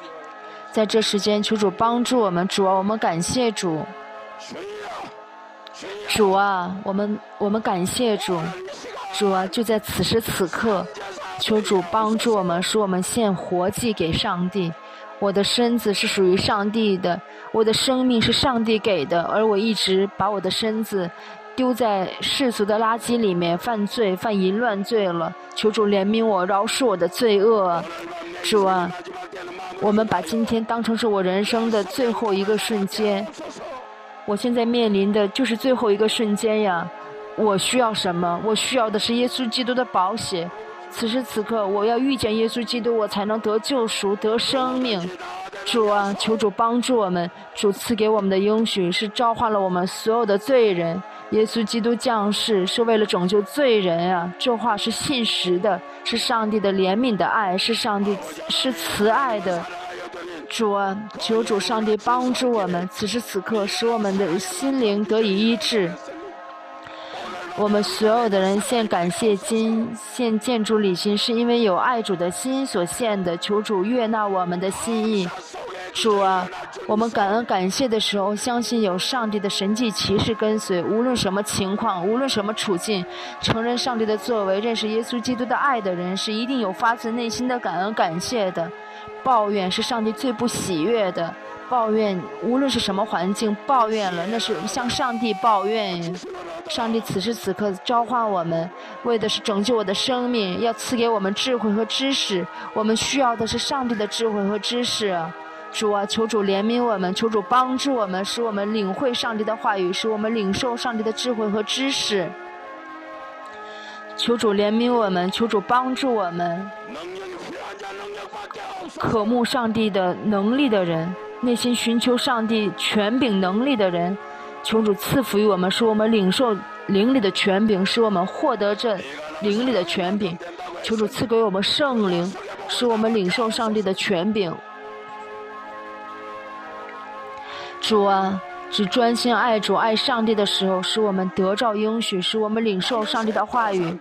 在这时间，求主帮助我们。主啊，我们感谢主。 主啊，我们我们感谢主，主啊，就在此时此刻，求主帮助我们，使我们献活祭给上帝。我的身子是属于上帝的，我的生命是上帝给的，而我一直把我的身子丢在世俗的垃圾里面，犯罪犯淫乱罪了。求主怜悯我，饶恕我的罪恶。主啊，我们把今天当成是我人生的最后一个瞬间，我现在面临的就是最后一个瞬间呀。我需要什么？我需要的是耶稣基督的宝血。此时此刻，我要遇见耶稣基督，我才能得救赎、得生命。主啊，求主帮助我们。主赐给我们的应许是召唤了我们所有的罪人。耶稣基督降世是为了拯救罪人啊！这话是信实的，是上帝的怜悯的爱，是上帝是慈爱的。主啊，求主上帝帮助我们，此时此刻使我们的心灵得以医治。我们所有的人献感谢金、献建筑礼金，是因为有爱主的心所献的。求主悦纳我们的心意。主啊，我们感恩感谢的时候，相信有上帝的神迹奇事跟随，无论什么情况，无论什么处境，承认上帝的作为，认识耶稣基督的爱的人，是一定有发自内心的感恩感谢的。抱怨是上帝最不喜悦的，抱怨无论是什么环境，抱怨了那是向上帝抱怨。上帝此时此刻召唤我们，为的是拯救我的生命，要赐给我们智慧和知识。我们需要的是上帝的智慧和知识。主啊，求主怜悯我们，求主帮助我们，使我们领会上帝的话语，使我们领受上帝的智慧和知识。求主怜悯我们，求主帮助我们。渴慕上帝的能力的人，内心寻求上帝权柄能力的人，求主赐福于我们，使我们领受灵里的权柄，使我们获得这灵里的权柄。求主赐给我们圣灵，使我们领受上帝的权柄。主啊，只专心爱主爱上帝的时候，使我们得着应许，使我们领受上帝的话语。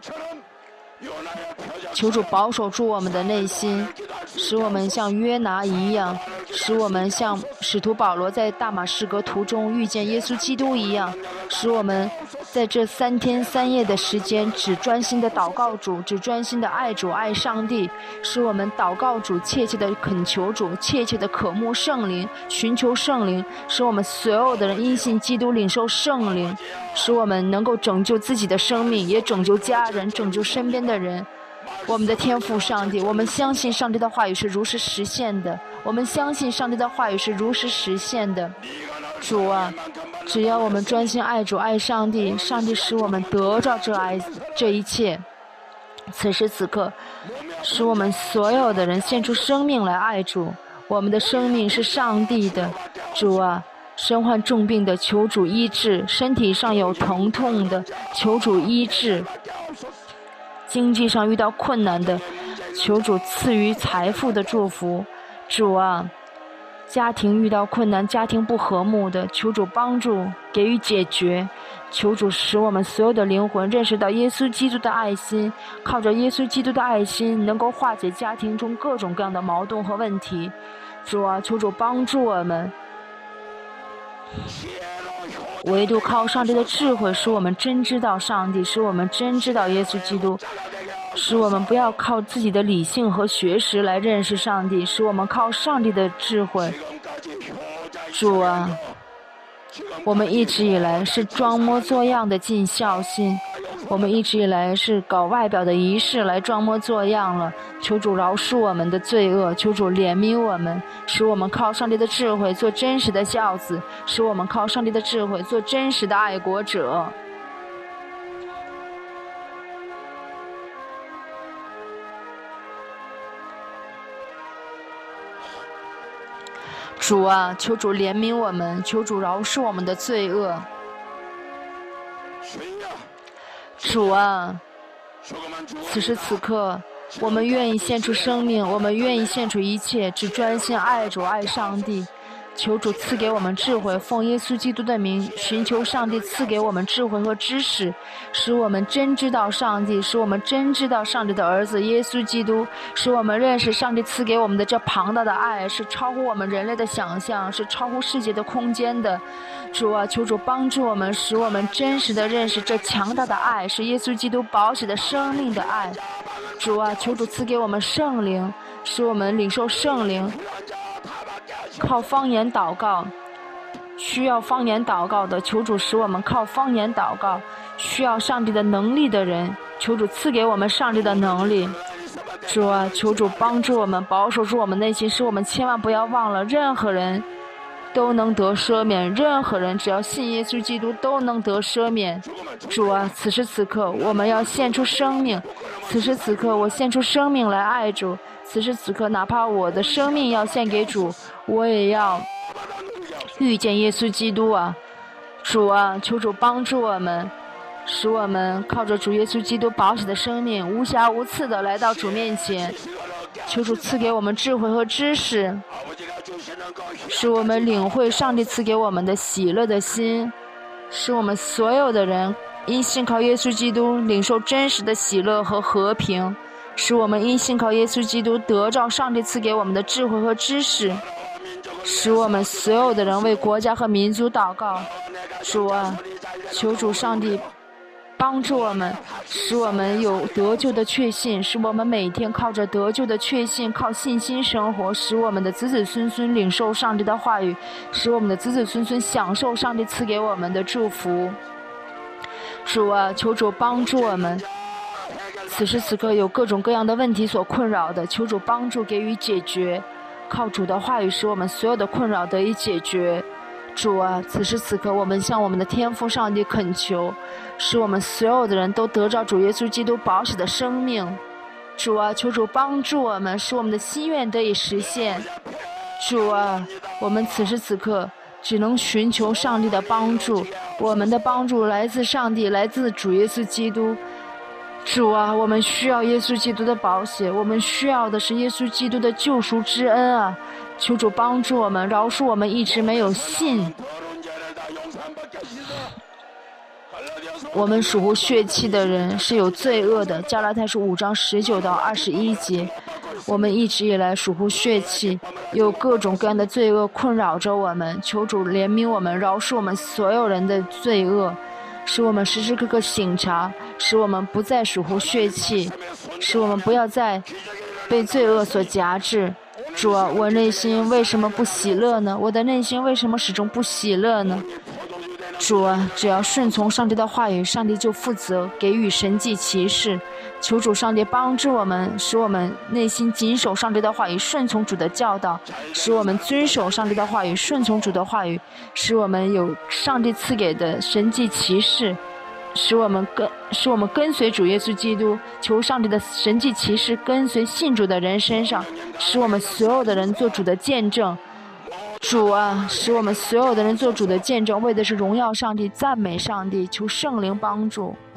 求主保守住我们的内心，使我们像约拿一样，使我们像使徒保罗在大马士革途中遇见耶稣基督一样，使我们在这三天三夜的时间只专心的祷告主，只专心的爱主爱上帝，使我们祷告主，切切的恳求主，切切的渴慕圣灵，寻求圣灵，使我们所有的人因信基督领受圣灵，使我们能够拯救自己的生命，也拯救家人，拯救身边的人。我们的天父上帝，我们相信上帝的话语是如实实现的，我们相信上帝的话语是如实实现的。主啊，只要我们专心爱主爱上帝，上帝使我们得着这爱这一切。此时此刻，使我们所有的人献出生命来爱主，我们的生命是上帝的。主啊，身患重病的求主医治，身体上有疼痛的求主医治，经济上遇到困难的求主赐予财富的祝福。主啊，家庭遇到困难，家庭不和睦的求主帮助，给予解决。求主使我们所有的灵魂认识到耶稣基督的爱心，靠着耶稣基督的爱心能够化解家庭中各种各样的矛盾和问题。主啊，求主帮助我们，唯独靠上帝的智慧，使我们真知道上帝，使我们真知道耶稣基督，使我们不要靠自己的理性和学识来认识上帝，使我们靠上帝的智慧。主啊，我们一直以来是装模作样的尽孝心，我们一直以来是搞外表的仪式来装模作样了。求主饶恕我们的罪恶，求主怜悯我们，使我们靠上帝的智慧做真实的孝子，使我们靠上帝的智慧做真实的爱国者。主啊，求主怜悯我们，求主饶恕我们的罪恶。主啊，此时此刻，我们愿意献出生命，我们愿意献出一切，只专心爱主爱上帝。 求主赐给我们智慧，奉耶稣基督的名，寻求上帝赐给我们智慧和知识，使我们真知道上帝，使我们真知道上帝的儿子耶稣基督，使我们认识上帝赐给我们的这庞大的爱，是超乎我们人类的想象，是超乎世界的空间的。主啊，求主帮助我们，使我们真实的认识这强大的爱，是耶稣基督宝血的生命的爱。主啊，求主赐给我们圣灵，使我们领受圣灵。靠方言祷告，需要方言祷告的，求主使我们靠方言祷告；需要上帝的能力的人，求主赐给我们上帝的能力。主啊，求主帮助我们，保守住我们内心，使我们千万不要忘了，任何人都能得赦免，任何人只要信耶稣基督都能得赦免。主啊，此时此刻我们要献出生命，此时此刻我献出生命来爱主，此时此刻哪怕我的生命要献给主，我也要遇见耶稣基督啊！主啊，求主帮助我们，使我们靠着主耶稣基督宝血的生命，无瑕无疵地来到主面前。求主赐给我们智慧和知识，使我们领会上帝赐给我们的喜乐的心，使我们所有的人因信靠耶稣基督领受真实的喜乐和和平，使我们因信靠耶稣基督得着上帝赐给我们的智慧和知识，使我们所有的人为国家和民族祷告。主啊，求主上帝帮助我们，使我们有得救的确信，使我们每天靠着得救的确信，靠信心生活，使我们的子子孙孙领受上帝的话语，使我们的子子孙孙享受上帝赐给我们的祝福。主啊，求主帮助我们，此时此刻有各种各样的问题所困扰的，求主帮助给予解决，靠主的话语使我们所有的困扰得以解决。主啊，此时此刻我们向我们的天父上帝恳求，使我们所有的人都得着主耶稣基督宝血的生命。主啊，求主帮助我们，使我们的心愿得以实现。主啊，我们此时此刻只能寻求上帝的帮助，我们的帮助来自上帝，来自主耶稣基督。主啊，我们需要耶稣基督的宝血，我们需要的是耶稣基督的救赎之恩啊！求主帮助我们，饶恕我们一直没有信。我们属乎血气的人是有罪恶的，加拉太书五章十九到二十一节。我们一直以来属乎血气，有各种各样的罪恶困扰着我们，求主怜悯我们，饶恕我们所有人的罪恶，使我们时时刻刻省察，使我们不再属乎血气，使我们不要再被罪恶所辖制。主啊，我内心为什么不喜乐呢？我的内心为什么始终不喜乐呢？主啊，只要顺从上帝的话语，上帝就负责给予神迹奇事。求主上帝帮助我们，使我们内心谨守上帝的话语，顺从主的教导，使我们遵守上帝的话语，顺从主的话语，使我们有上帝赐给的神迹奇事，使我们跟使我们跟随主耶稣基督，求上帝的神迹奇事跟随信主的人身上，使我们所有的人做主的见证。主啊，使我们所有的人做主的见证，为的是荣耀上帝，赞美上帝，求圣灵帮助。